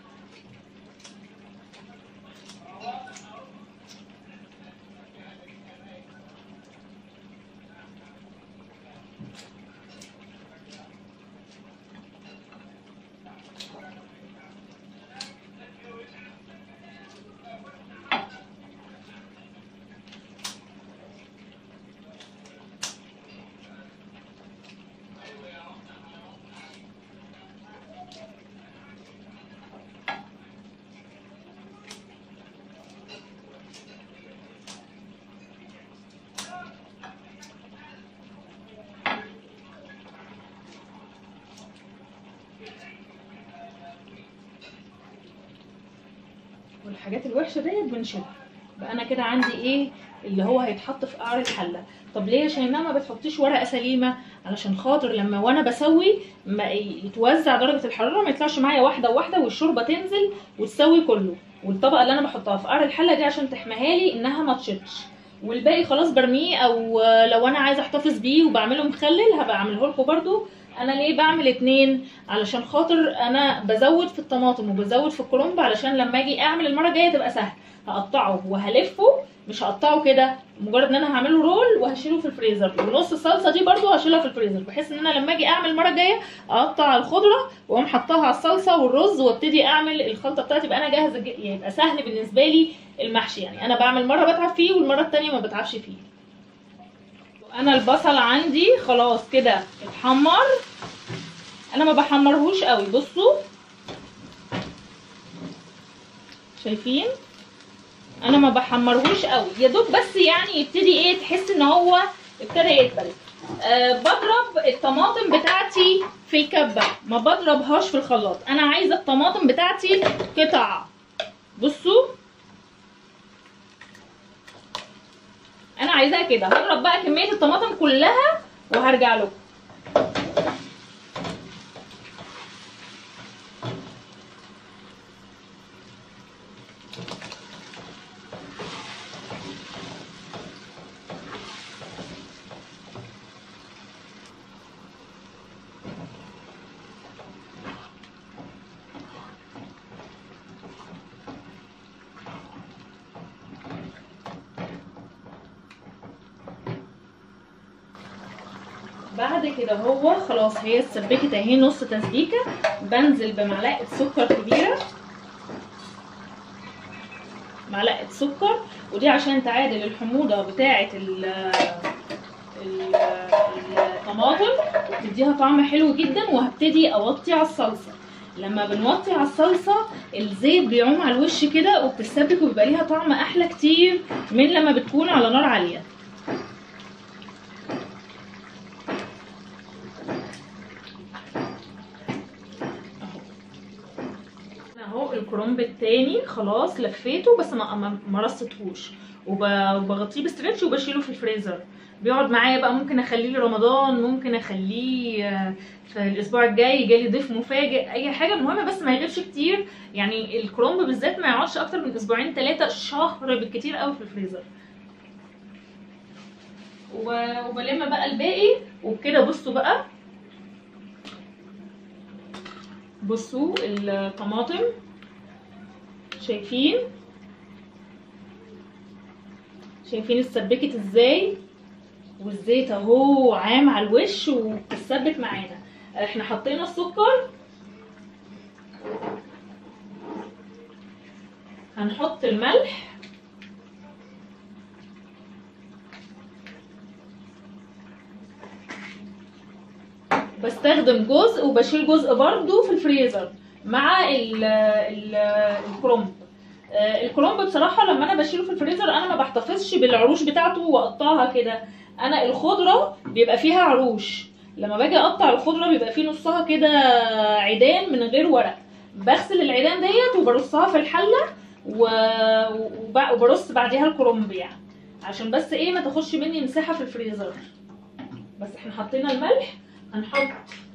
والحاجات الوحشه ديت بنشيلها بقى. انا كده عندي ايه اللي هو هيتحط في قعر الحله. طب ليه يا شيماء ما بتحطيش ورقه سليمه؟ علشان خاطر لما وانا بسوي ما يتوزع درجه الحراره، ما يطلعش معايا واحده واحده والشوربه تنزل وتسوي كله. والطبقه اللي انا بحطها في قعر الحله دي عشان تحميها لي انها ما تشطش، والباقي خلاص برميه، او لو انا عايزه احتفظ بيه وبعمله مخلل هبقى اعمله لكم برده. انا ليه بعمل اتنين؟ علشان خاطر انا بزود في الطماطم وبزود في الكرنب علشان لما اجي اعمل المره الجايه تبقى سهل. هقطعه وهلفه، مش هقطعه كده مجرد ان انا هعمله رول وهشيله في الفريزر. ونص الصلصه دي برده هشيلها في الفريزر بحيث ان انا لما اجي اعمل المره الجايه اقطع الخضره واقوم حطها على الصلصه والرز وابتدي اعمل الخلطه بتاعتي، يبقى انا جاهزه، يبقى سهل بالنسبه لي المحشي. يعني انا بعمل مره بتعب فيه والمره الثانيه ما بتعبش فيه. انا البصل عندي خلاص كده اتحمر، انا ما بحمرهوش قوي. بصوا شايفين انا ما بحمرهوش قوي، يا دوب بس يعني يبتدي ايه تحس ان هو ابتدى يدبل. أه بضرب الطماطم بتاعتي في الكبه، ما بضربهاش في الخلاط. انا عايزه الطماطم بتاعتي قطع. بصوا انا عايزاها كده. هضرب بقى كميه الطماطم كلها وهرجع لكم. بعد كده هو خلاص هي اتسبكت اهي نص تسبيكه، بنزل بمعلقه سكر كبيره، معلقه سكر، ودي عشان تعادل الحموضه بتاعه الطماطم وتديها طعم حلو جدا. وهبتدي اوطي على الصلصه. لما بنوطي على الصلصه الزيت بيعوم على الوش كده وبتتسبك وبيبقى ليها طعم احلى كتير من لما بتكون على نار عاليه. اهو الكرنب التاني خلاص لفيته بس ما ما رصتهوش، وبغطيه بستريتش وبشيله في الفريزر. بيقعد معايا بقى، ممكن اخليه لرمضان، ممكن اخليه في الاسبوع الجاي جالي ضيف مفاجئ، اي حاجه. المهم بس ما يغيبش كتير، يعني الكرنب بالذات ما يقعدش اكتر من اسبوعين ثلاثه، شهر بالكتير قوي في الفريزر. وبلم بقى الباقي وبكده. بصوا بقى، بصوا الطماطم شايفين شايفين اتسبكت ازاي، والزيت اهو عام على الوش وبتتسبك معانا. احنا حطينا السكر، هنحط الملح، بستخدم جزء وبشيل جزء برضو في الفريزر، مع ال ال الكرنب. الكرنب بصراحه لما انا بشيله في الفريزر انا ما بحتفظش بالعروش بتاعته واقطعها كده. انا الخضره بيبقى فيها عروش، لما باجي اقطع الخضره بيبقى فيه نصها كده عيدان من غير ورق، بغسل العيدان ديت وبرصها في الحله وبرص بعديها الكرنب يعني عشان بس ايه ما تاخدش مني مساحه في الفريزر. بس احنا حطينا الملح، هنحط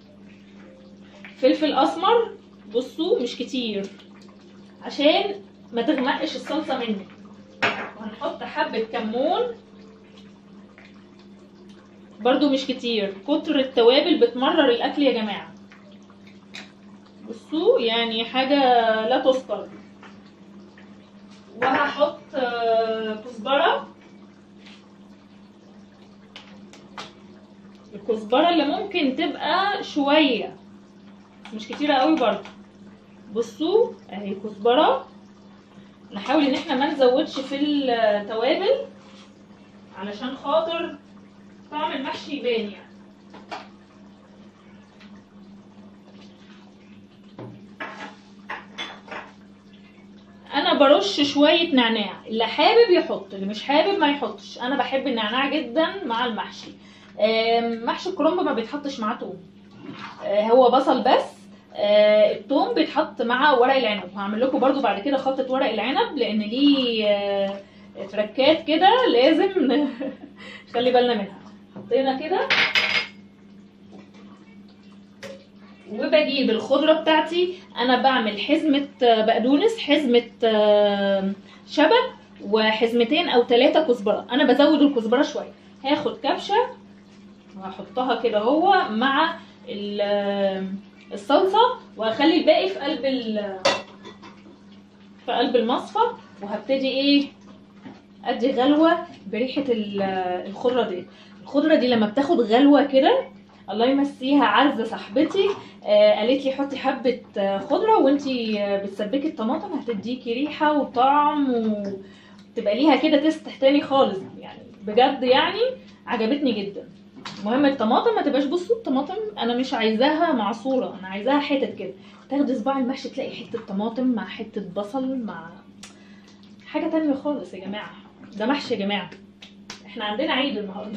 فلفل اسمر بصوا مش كتير عشان ما تغمقش الصلصه مني، وهنحط حبه كمون برضو مش كتير. كتر التوابل بتمرر الاكل يا جماعه، بصوا يعني حاجه لا تذكر. وهحط كزبره، الكزبره اللي ممكن تبقى شويه مش كتيره قوي برضو. بصوا اهي كزبره، نحاول ان احنا ما نزودش في التوابل علشان خاطر طعم المحشي يبان يعني. انا برش شويه نعناع، اللي حابب يحط اللي مش حابب ما يحطش. انا بحب النعناع جدا مع المحشي. محشي الكرنب ما بيتحطش معاه توم، هو بصل بس. التوم بيتحط مع ورق العنب، هعمل لكم برضو بعد كده خلطه ورق العنب لان ليه تركات كده لازم نخلي بالنا منها. حطينا كده وبجيب الخضره بتاعتي. انا بعمل حزمه بقدونس، حزمه شبت، وحزمتين او ثلاثه كزبره. انا بزود الكزبره شويه. هاخد كبشه وهحطها كده هو مع الصلصه، وهخلي الباقي في قلب في قلب المصفى، وهبتدي ايه ادي غلوه بريحه الخضره دي. الخضره دي لما بتاخد غلوه كده الله يمسيها عزه صاحبتي آه قالت لي حطي حبه خضره وانتي بتسبكي الطماطم هتديكي ريحه وطعم وتبقى ليها كده تست تاني خالص يعني. بجد يعني عجبتني جدا. المهم الطماطم ما تبقاش، بصوا الطماطم انا مش عايزاها معصوره، انا عايزاها حتت كده. تاخدي صباع المحشي تلاقي حته طماطم مع حته بصل مع حاجه تانية خالص. يا جماعه ده محشي يا جماعه، احنا عندنا عيد النهارده.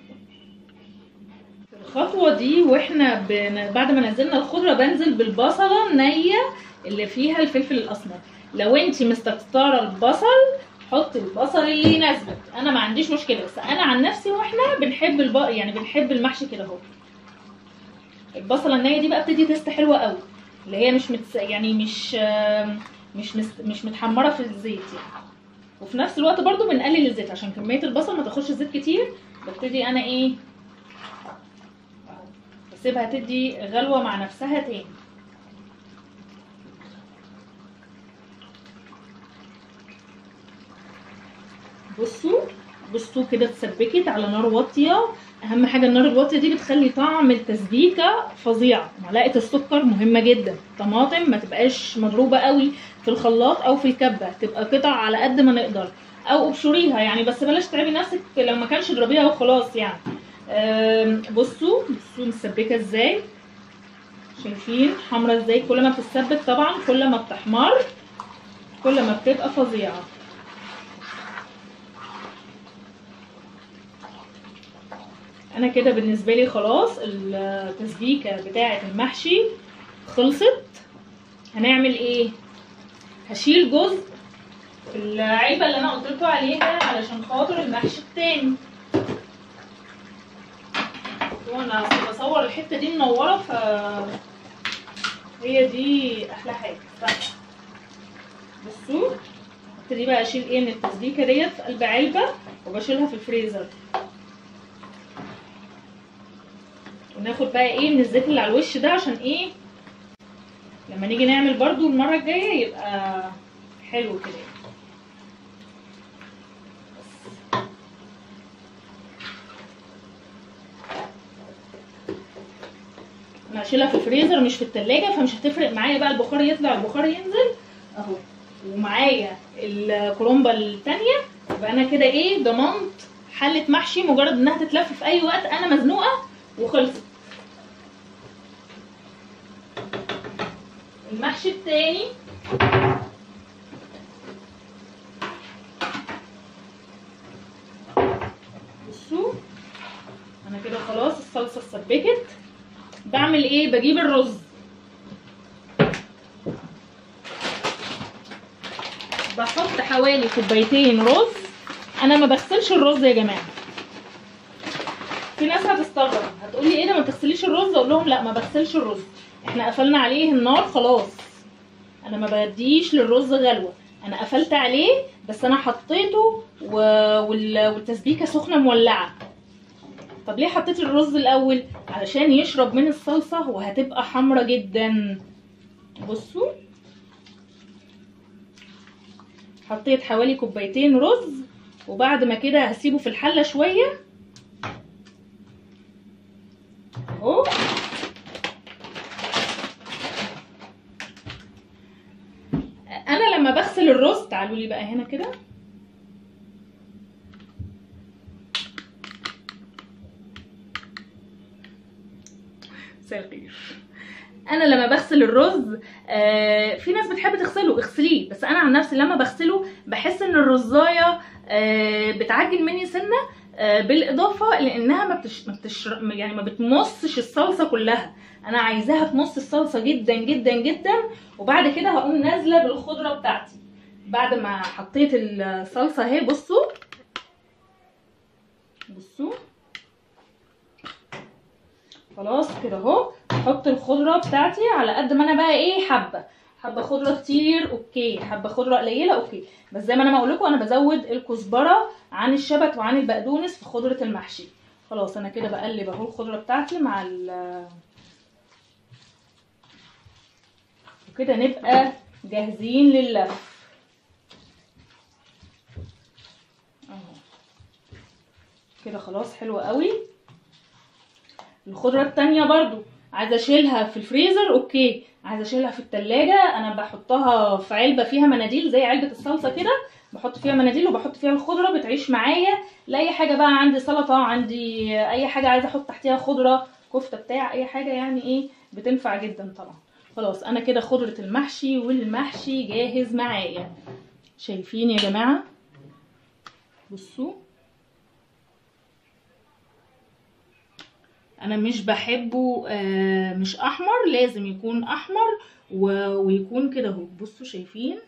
الخطوه دي واحنا بن... بعد ما نزلنا الخضره بنزل بالبصله نيه اللي فيها الفلفل الاسمر. لو انتي مستكتره البصل حطي البصل اللي يناسبك، انا ما عنديش مشكله. بس انا عن نفسي واحنا بنحب الب... يعني بنحب المحشي كده اهو. البصله النيه دي بقى بتدي تست حلوه قوي، اللي هي مش متس... يعني مش مش مس... مش متحمره في الزيت يعني. وفي نفس الوقت برضو بنقلل الزيت عشان كميه البصل ما تاخدش زيت كتير. ببتدي انا ايه بسيبها تدي غلوه مع نفسها تاني. بصوا بصوا كده اتسبكت على نار واطيه. اهم حاجه النار الواطيه دي بتخلي طعم التسبيكه فظيع. معلقه السكر مهمه جدا. طماطم ما تبقاش مضروبه قوي في الخلاط او في الكبه، تبقى قطع على قد ما نقدر، او ابشريها يعني، بس بلاش تعبي نفسك لو ما كانش اضربيها وخلاص يعني. بصوا بصوا متسبكه ازاي، شايفين حمرا ازاي؟ كل ما بتتسبك طبعا كل ما بتحمر كل ما بتبقى فظيعه. انا كده بالنسبه لي خلاص التسبيكه بتاعه المحشي خلصت. هنعمل ايه؟ هشيل جزء في العلبه اللي انا قلت لكم عليها علشان خاطر المحشي التاني. وانا بصور الحته دي منوره ف هي دي احلى حاجه. بصوا ابتدي بقى اشيل ايه من التسبيكه ديت في قلب علبه وبشيلها في الفريزر. وناخد بقى ايه من الزيت اللي على الوش ده عشان ايه لما نيجي نعمل برضو المره الجايه يبقى حلو كده. انا هشيلها في الفريزر مش في التلاجة فمش هتفرق معايا بقى. البخار يطلع البخار ينزل اهو، ومعايا الكرومبه التانيه. يبقى انا كده ايه ضمنت حله محشي مجرد انها تتلف في اي وقت انا مزنوقه وخلصت. المحشي التاني بصوا انا كده خلاص الصلصه اتسبكت. بعمل ايه؟ بجيب الرز بحط حوالي كوبايتين رز. انا ما بغسلش الرز يا جماعه. في ناس هتستغرب هتقولي ايه ده ما بتغسليش الرز؟ اقول لهم لا ما بغسلش الرز، احنا قفلنا عليه النار خلاص. انا ما بديش للرز غلوه، انا قفلت عليه بس انا حطيته و... وال... والتسبيكه سخنه مولعه. طب ليه حطيت الرز الاول؟ علشان يشرب من الصلصه وهتبقى حمرة جدا. بصوا حطيت حوالي كوبايتين رز، وبعد ما كده هسيبه في الحله شويه اهو. انا لما بغسل الرز تعالوا لي بقى هنا كده، مساء الخير. انا لما بغسل الرز آه في ناس بتحب تغسله، اغسليه، بس انا عن نفسي لما بغسله بحس ان الرزايه آه بتعجن مني سنه، آه بالاضافه لانها ما بتش... ما بتش... يعني ما بتمصش الصلصه كلها. انا عايزاها تمص الصلصه جدا جدا جدا. وبعد كده هقوم نازله بالخضره بتاعتي بعد ما حطيت الصلصه اهي. بصوا بصوا خلاص كده اهو. احط الخضره بتاعتي على قد ما انا بقى ايه حبه حبه خضره كتير اوكي، حبه خضره قليله اوكي، بس زي ما انا ما اقول لكم انا بزود الكزبره عن الشبت وعن البقدونس في خضره المحشي. خلاص انا كده بقلب اهو الخضره بتاعتي مع ال وكده نبقى جاهزين لللف اهو كده. خلاص حلوه قوي. الخضره التانية برضو عايزه اشيلها في الفريزر اوكي، عايزه اشيلها في التلاجة انا بحطها في علبه فيها مناديل زي علبه الصلصه كده، بحط فيها مناديل وبحط فيها الخضره بتعيش معايا لاي حاجه بقى. عندي سلطه، عندي اي حاجه عايزه احط تحتيها خضره، كفته بتاع اي حاجه يعني ايه بتنفع جدا طبعا. خلاص انا كده خضره المحشي والمحشي جاهز معايا. شايفين يا جماعه؟ بصوا انا مش بحبه آه مش احمر، لازم يكون احمر ويكون كده اهو. بصوا شايفين؟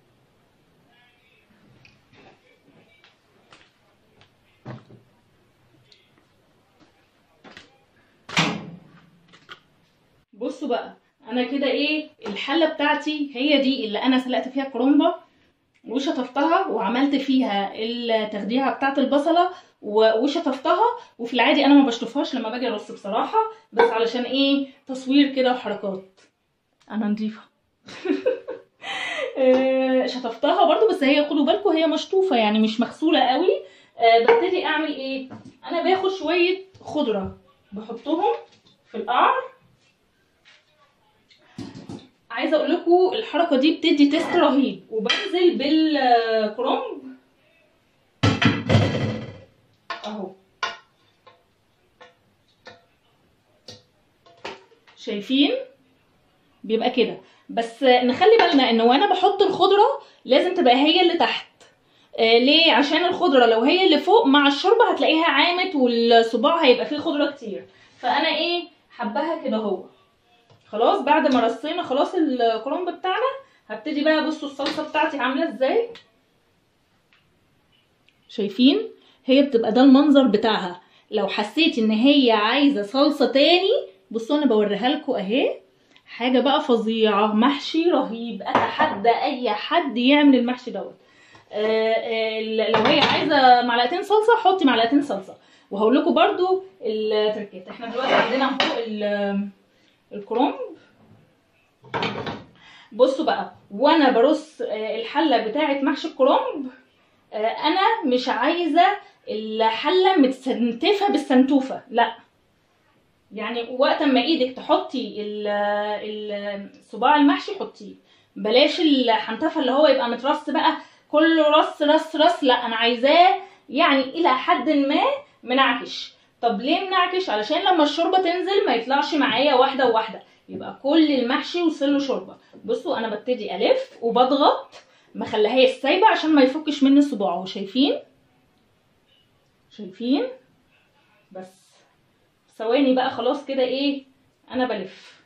بصوا بقى انا كده ايه الحله بتاعتي هي دي اللي انا سلقت فيها كرومبه وشطفتها وعملت فيها التخديعه بتاعت البصله وشطفتها. وفي العادي انا ما بشطفهاش لما باجي ارص بصراحه، بس علشان ايه تصوير كده وحركات انا نضيفه. شطفتها برضو، بس هي خدوا بالكم هي مشطوفه يعني مش مغسوله قوي. ببتدي اعمل ايه؟ انا باخد شويه خضره بحطهم في القعر. عايزه اقول لكم الحركه دي بتدي تيست رهيب. وبنزل بالكرنب اهو، شايفين؟ بيبقى كده. بس نخلي بالنا ان وانا بحط الخضره لازم تبقى هي اللي تحت. آه ليه؟ عشان الخضره لو هي اللي فوق مع الشوربه هتلاقيها عامت والصباع هيبقى فيه خضره كتير. فانا ايه حباها كده اهو. خلاص بعد ما رصينا خلاص الكرنب بتاعنا هبتدي بقى. بصوا الصلصه بتاعتي عامله ازاي، شايفين؟ هي بتبقى ده المنظر بتاعها. لو حسيت ان هي عايزه صلصه تاني بصوا انا بوريها لكم اهي. حاجه بقى فظيعه، محشي رهيب. اتحدى اي حد يعمل المحشي دوت. آه آه لو هي عايزه معلقتين صلصه حطي معلقتين صلصه. وهقول لكم برده التركات. احنا دلوقتي عندنا اهو الكرنب. بصوا بقى وانا برص الحله بتاعه محشي الكرنب انا مش عايزه الحله متسنتفه بالسنتوفه، لا. يعني وقت ما ايدك تحطي الصباع المحشي حطيه، بلاش الحنتفه اللي هو يبقى مترص بقى كله رص رص رص، لا. انا عايزاه يعني الى حد ما منعكش. طب ليه منعكش؟ علشان لما الشوربه تنزل ما يطلعش معايا واحده وواحده، يبقى كل المحشي وصل له شوربه. بصوا انا ببتدي الف وبضغط ما خليهاش سايبه عشان ما يفكش مني الصباع اهو. شايفين شايفين بس ثواني بقى خلاص كده ايه انا بلف.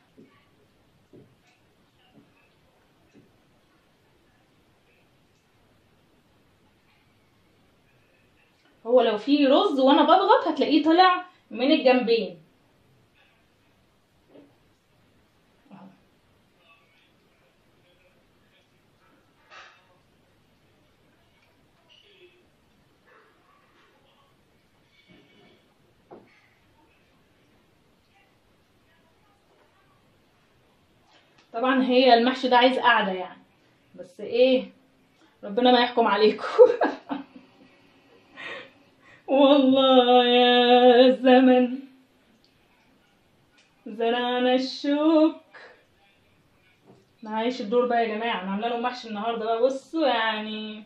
هو لو في رز وانا بضغط هتلاقيه طلع من الجنبين. طبعا هي المحشي ده عايز قعده يعني، بس ايه ربنا ما يحكم عليكم. والله يا زمن زرعنا الشوك. معايش الدور بقى يا جماعه، انا عامله لهم محشي النهارده بقى. بصوا يعني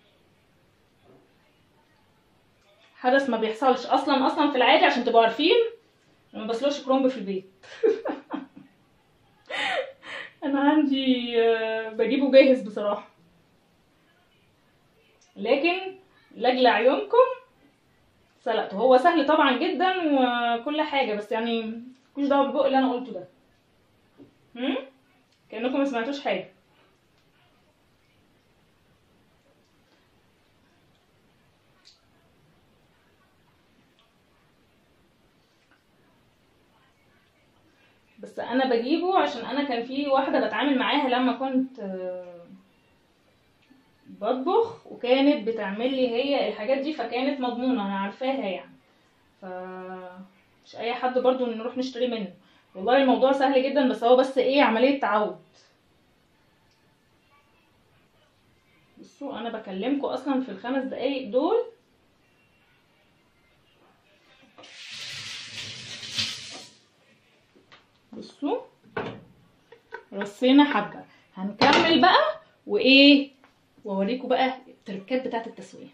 حدث ما بيحصلش اصلا اصلا في العادي عشان تبقوا عارفين. انا ما بسلقش كرومب في البيت. انا عندي بجيبه جاهز بصراحه، لكن لاجل عيونكم سلقته. هو سهل طبعا جدا وكل حاجه، بس يعني مالكوش دعوه بالبق اللي انا قلته ده. هم كانكم ما سمعتوش حاجه. بس انا بجيبه عشان انا كان في واحده بتعامل معاها لما كنت بطبخ، وكانت بتعمل لي هي الحاجات دي، فكانت مضمونه انا عارفاها يعني. ف مش اي حد برضو نروح نشتري منه. والله الموضوع سهل جدا، بس هو بس ايه عمليه تعود. بصوا انا بكلمكم اصلا في الخمس دقايق دول بصوا رصينا حبه. هنكمل بقى وايه واوريكم بقى التركات بتاعه التسويه.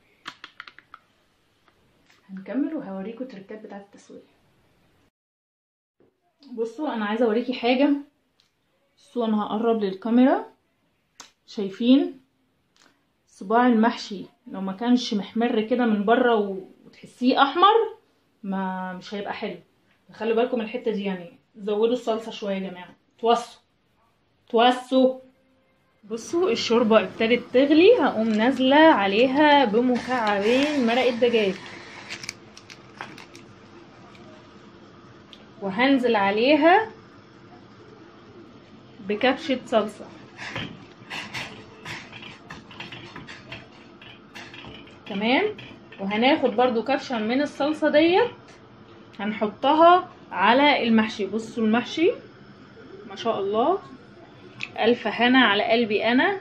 هنكمل وهوريكم التركات بتاعه التسويه. بصوا انا عايزه اوريكي حاجه. بصوا انا هقرب للكاميرا. شايفين صباع المحشي لو ما كانش محمر كده من بره وتحسيه احمر ما مش هيبقى حلو. خلوا بالكم الحته دي يعني. زودوا الصلصه شويه يا جماعه. توصوا توصوا. بصوا الشوربه ابتدت تغلي، هقوم نازله عليها بمكعبين مرق الدجاج، وهنزل عليها بكبشه صلصه. تمام. وهناخد برضو كبشه من الصلصه ديت هنحطها على المحشي. بصوا المحشي ما شاء الله الف هنا على قلبي انا.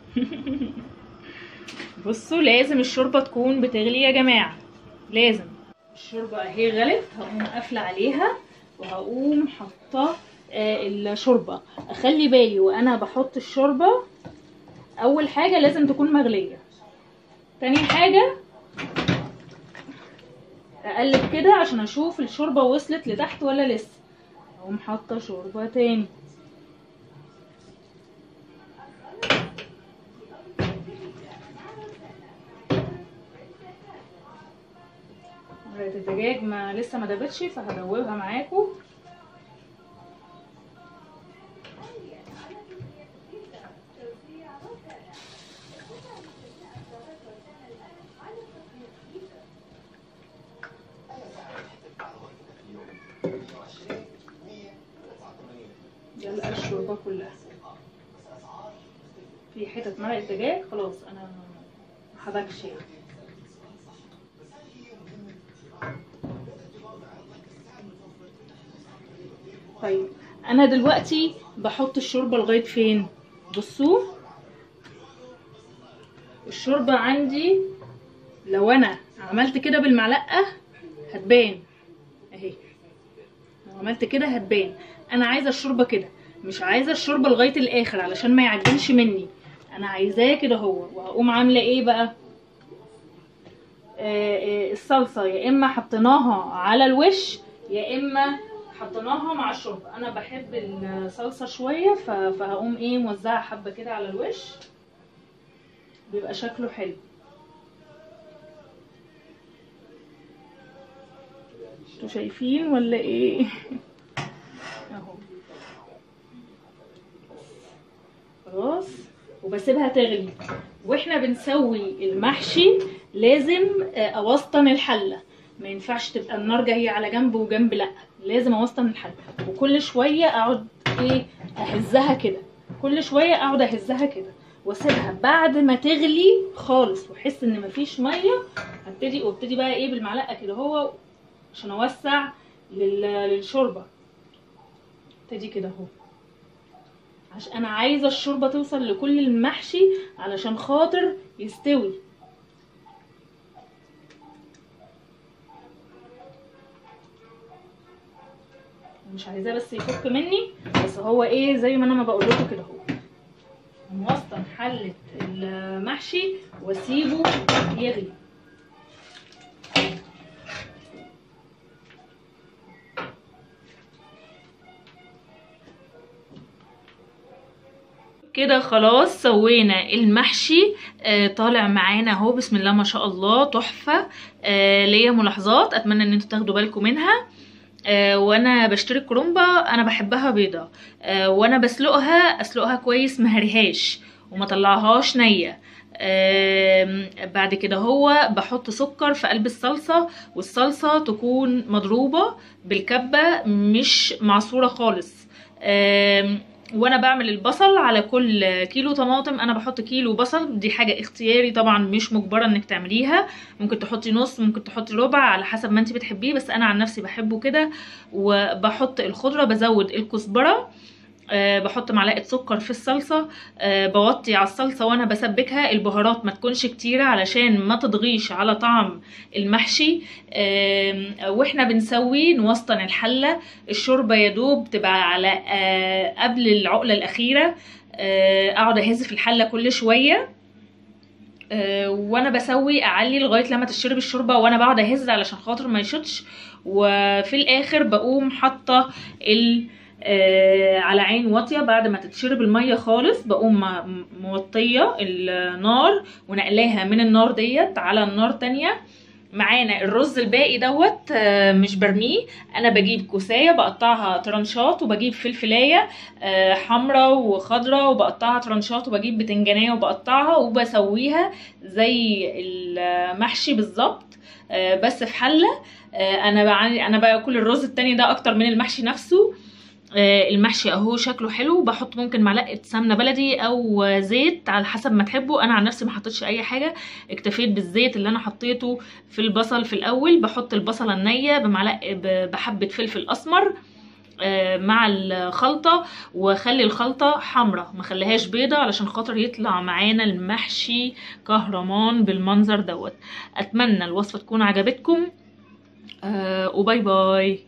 بصوا لازم الشوربه تكون بتغلي يا جماعه، لازم. الشوربه اهي غلت، هقوم قافله عليها وهقوم حاطه آه الشوربه. اخلي بالي وانا بحط الشوربه اول حاجه لازم تكون مغليه. تاني حاجه اقلب كده عشان اشوف الشوربه وصلت لتحت ولا لسه. اقوم حاطه شوربه تاني. مرقه الدجاج ما لسه ما دابتش فهدوبها معاكم. يلا الشوربه كلها في حتت مرق الدجاج خلاص انا ما حبكش يعني. طيب انا دلوقتي بحط الشوربه لغايه فين؟ بصوا الشوربه عندي لو انا عملت كده بالمعلقه هتبان اهي. لو عملت كده هتبان. انا عايزه الشوربه كده، مش عايزه الشوربه لغايه الاخر علشان ما يعجنش مني. انا عايزاه كده هو. وهقوم عامله ايه بقى؟ آه آه الصلصه يا اما حطيناها على الوش يا اما حطيناها مع الشوربه. انا بحب الصلصه شويه فهقوم ايه موزعه حبه كده على الوش، بيبقى شكله حلو. انتوا شايفين ولا ايه؟ اهو خلاص. وبسيبها تغلي. واحنا بنسوي المحشي لازم اوسطن الحله، ما ينفعش تبقى النار جايه على جنب وجنب، لا لازم اوسطن الحله. وكل شويه اقعد ايه اهزها كده، كل شويه اقعد اهزها كده واسيبها. بعد ما تغلي خالص واحس ان مفيش ميه هبتدي وابتدي بقى ايه بالمعلقه كده هو عشان اوسع للشوربه. ابتدي كده اهو عشان انا عايزه الشوربه توصل لكل المحشي علشان خاطر يستوي. مش عايزاه بس يفك مني، بس هو ايه زي ما انا ما بقول لكم كده اهو موسطن حله المحشي واسيبه يغلي. كده خلاص سوينا المحشي. آه طالع معانا اهو بسم الله ما شاء الله تحفه. آه ليا ملاحظات اتمنى ان انتوا تاخدوا بالكم منها. آه وانا بشتري الكرومبه انا بحبها بيضه، آه وانا بسلقها اسلقها كويس مهريهاش وما طلعهاش نيه. آه بعد كده هو بحط سكر في قلب الصلصه، والصلصه تكون مضروبه بالكبه مش معصوره خالص. آه وانا بعمل البصل على كل كيلو طماطم انا بحط كيلو بصل. دي حاجه اختياري طبعا مش مجبره انك تعمليها، ممكن تحطي نص ممكن تحطي ربع على حسب ما انت بتحبيه، بس انا عن نفسي بحبه كده. وبحط الخضره، بزود الكزبره، أه بحط معلقه سكر في الصلصه، أه بوطي على الصلصه وانا بسبكها. البهارات ما تكونش كتيره علشان ما تضغيش على طعم المحشي. أه واحنا بنسوي نوسطن الحله. الشوربه يا دوب تبقى على أه قبل العقله الاخيره. أه اقعد اهز في الحله كل شويه، أه وانا بسوي اعلي لغايه لما تشرب الشوربه وانا بقعد اهز علشان خاطر ما يشطش. وفي الاخر بقوم حاطه ال آه على عين واطيه بعد ما تتشرب الميه خالص. بقوم موطيه النار ونقلاها من النار ديت على النار تانية. معانا الرز الباقي دوت آه مش برميه، انا بجيب كوسايه بقطعها ترنشات، وبجيب فلفلايه آه حمراء وخضراء وبقطعها ترنشات، وبجيب بتنجانيه وبقطعها وبسويها زي المحشي بالظبط آه بس في حله. آه انا انا باكل الرز التاني ده اكتر من المحشي نفسه. المحشي اهو شكله حلو. بحط ممكن معلقه سمنه بلدي او زيت على حسب ما تحبوا. انا عن نفسي ما حطيتش اي حاجه، اكتفيت بالزيت اللي انا حطيته في البصل في الاول. بحط البصله النيه بمعلقه بحبه فلفل اسمر مع الخلطه، واخلي الخلطه حمراء ما خليهاش بيضه علشان خاطر يطلع معانا المحشي كهرمان بالمنظر دوت. اتمنى الوصفه تكون عجبتكم، وباي باي.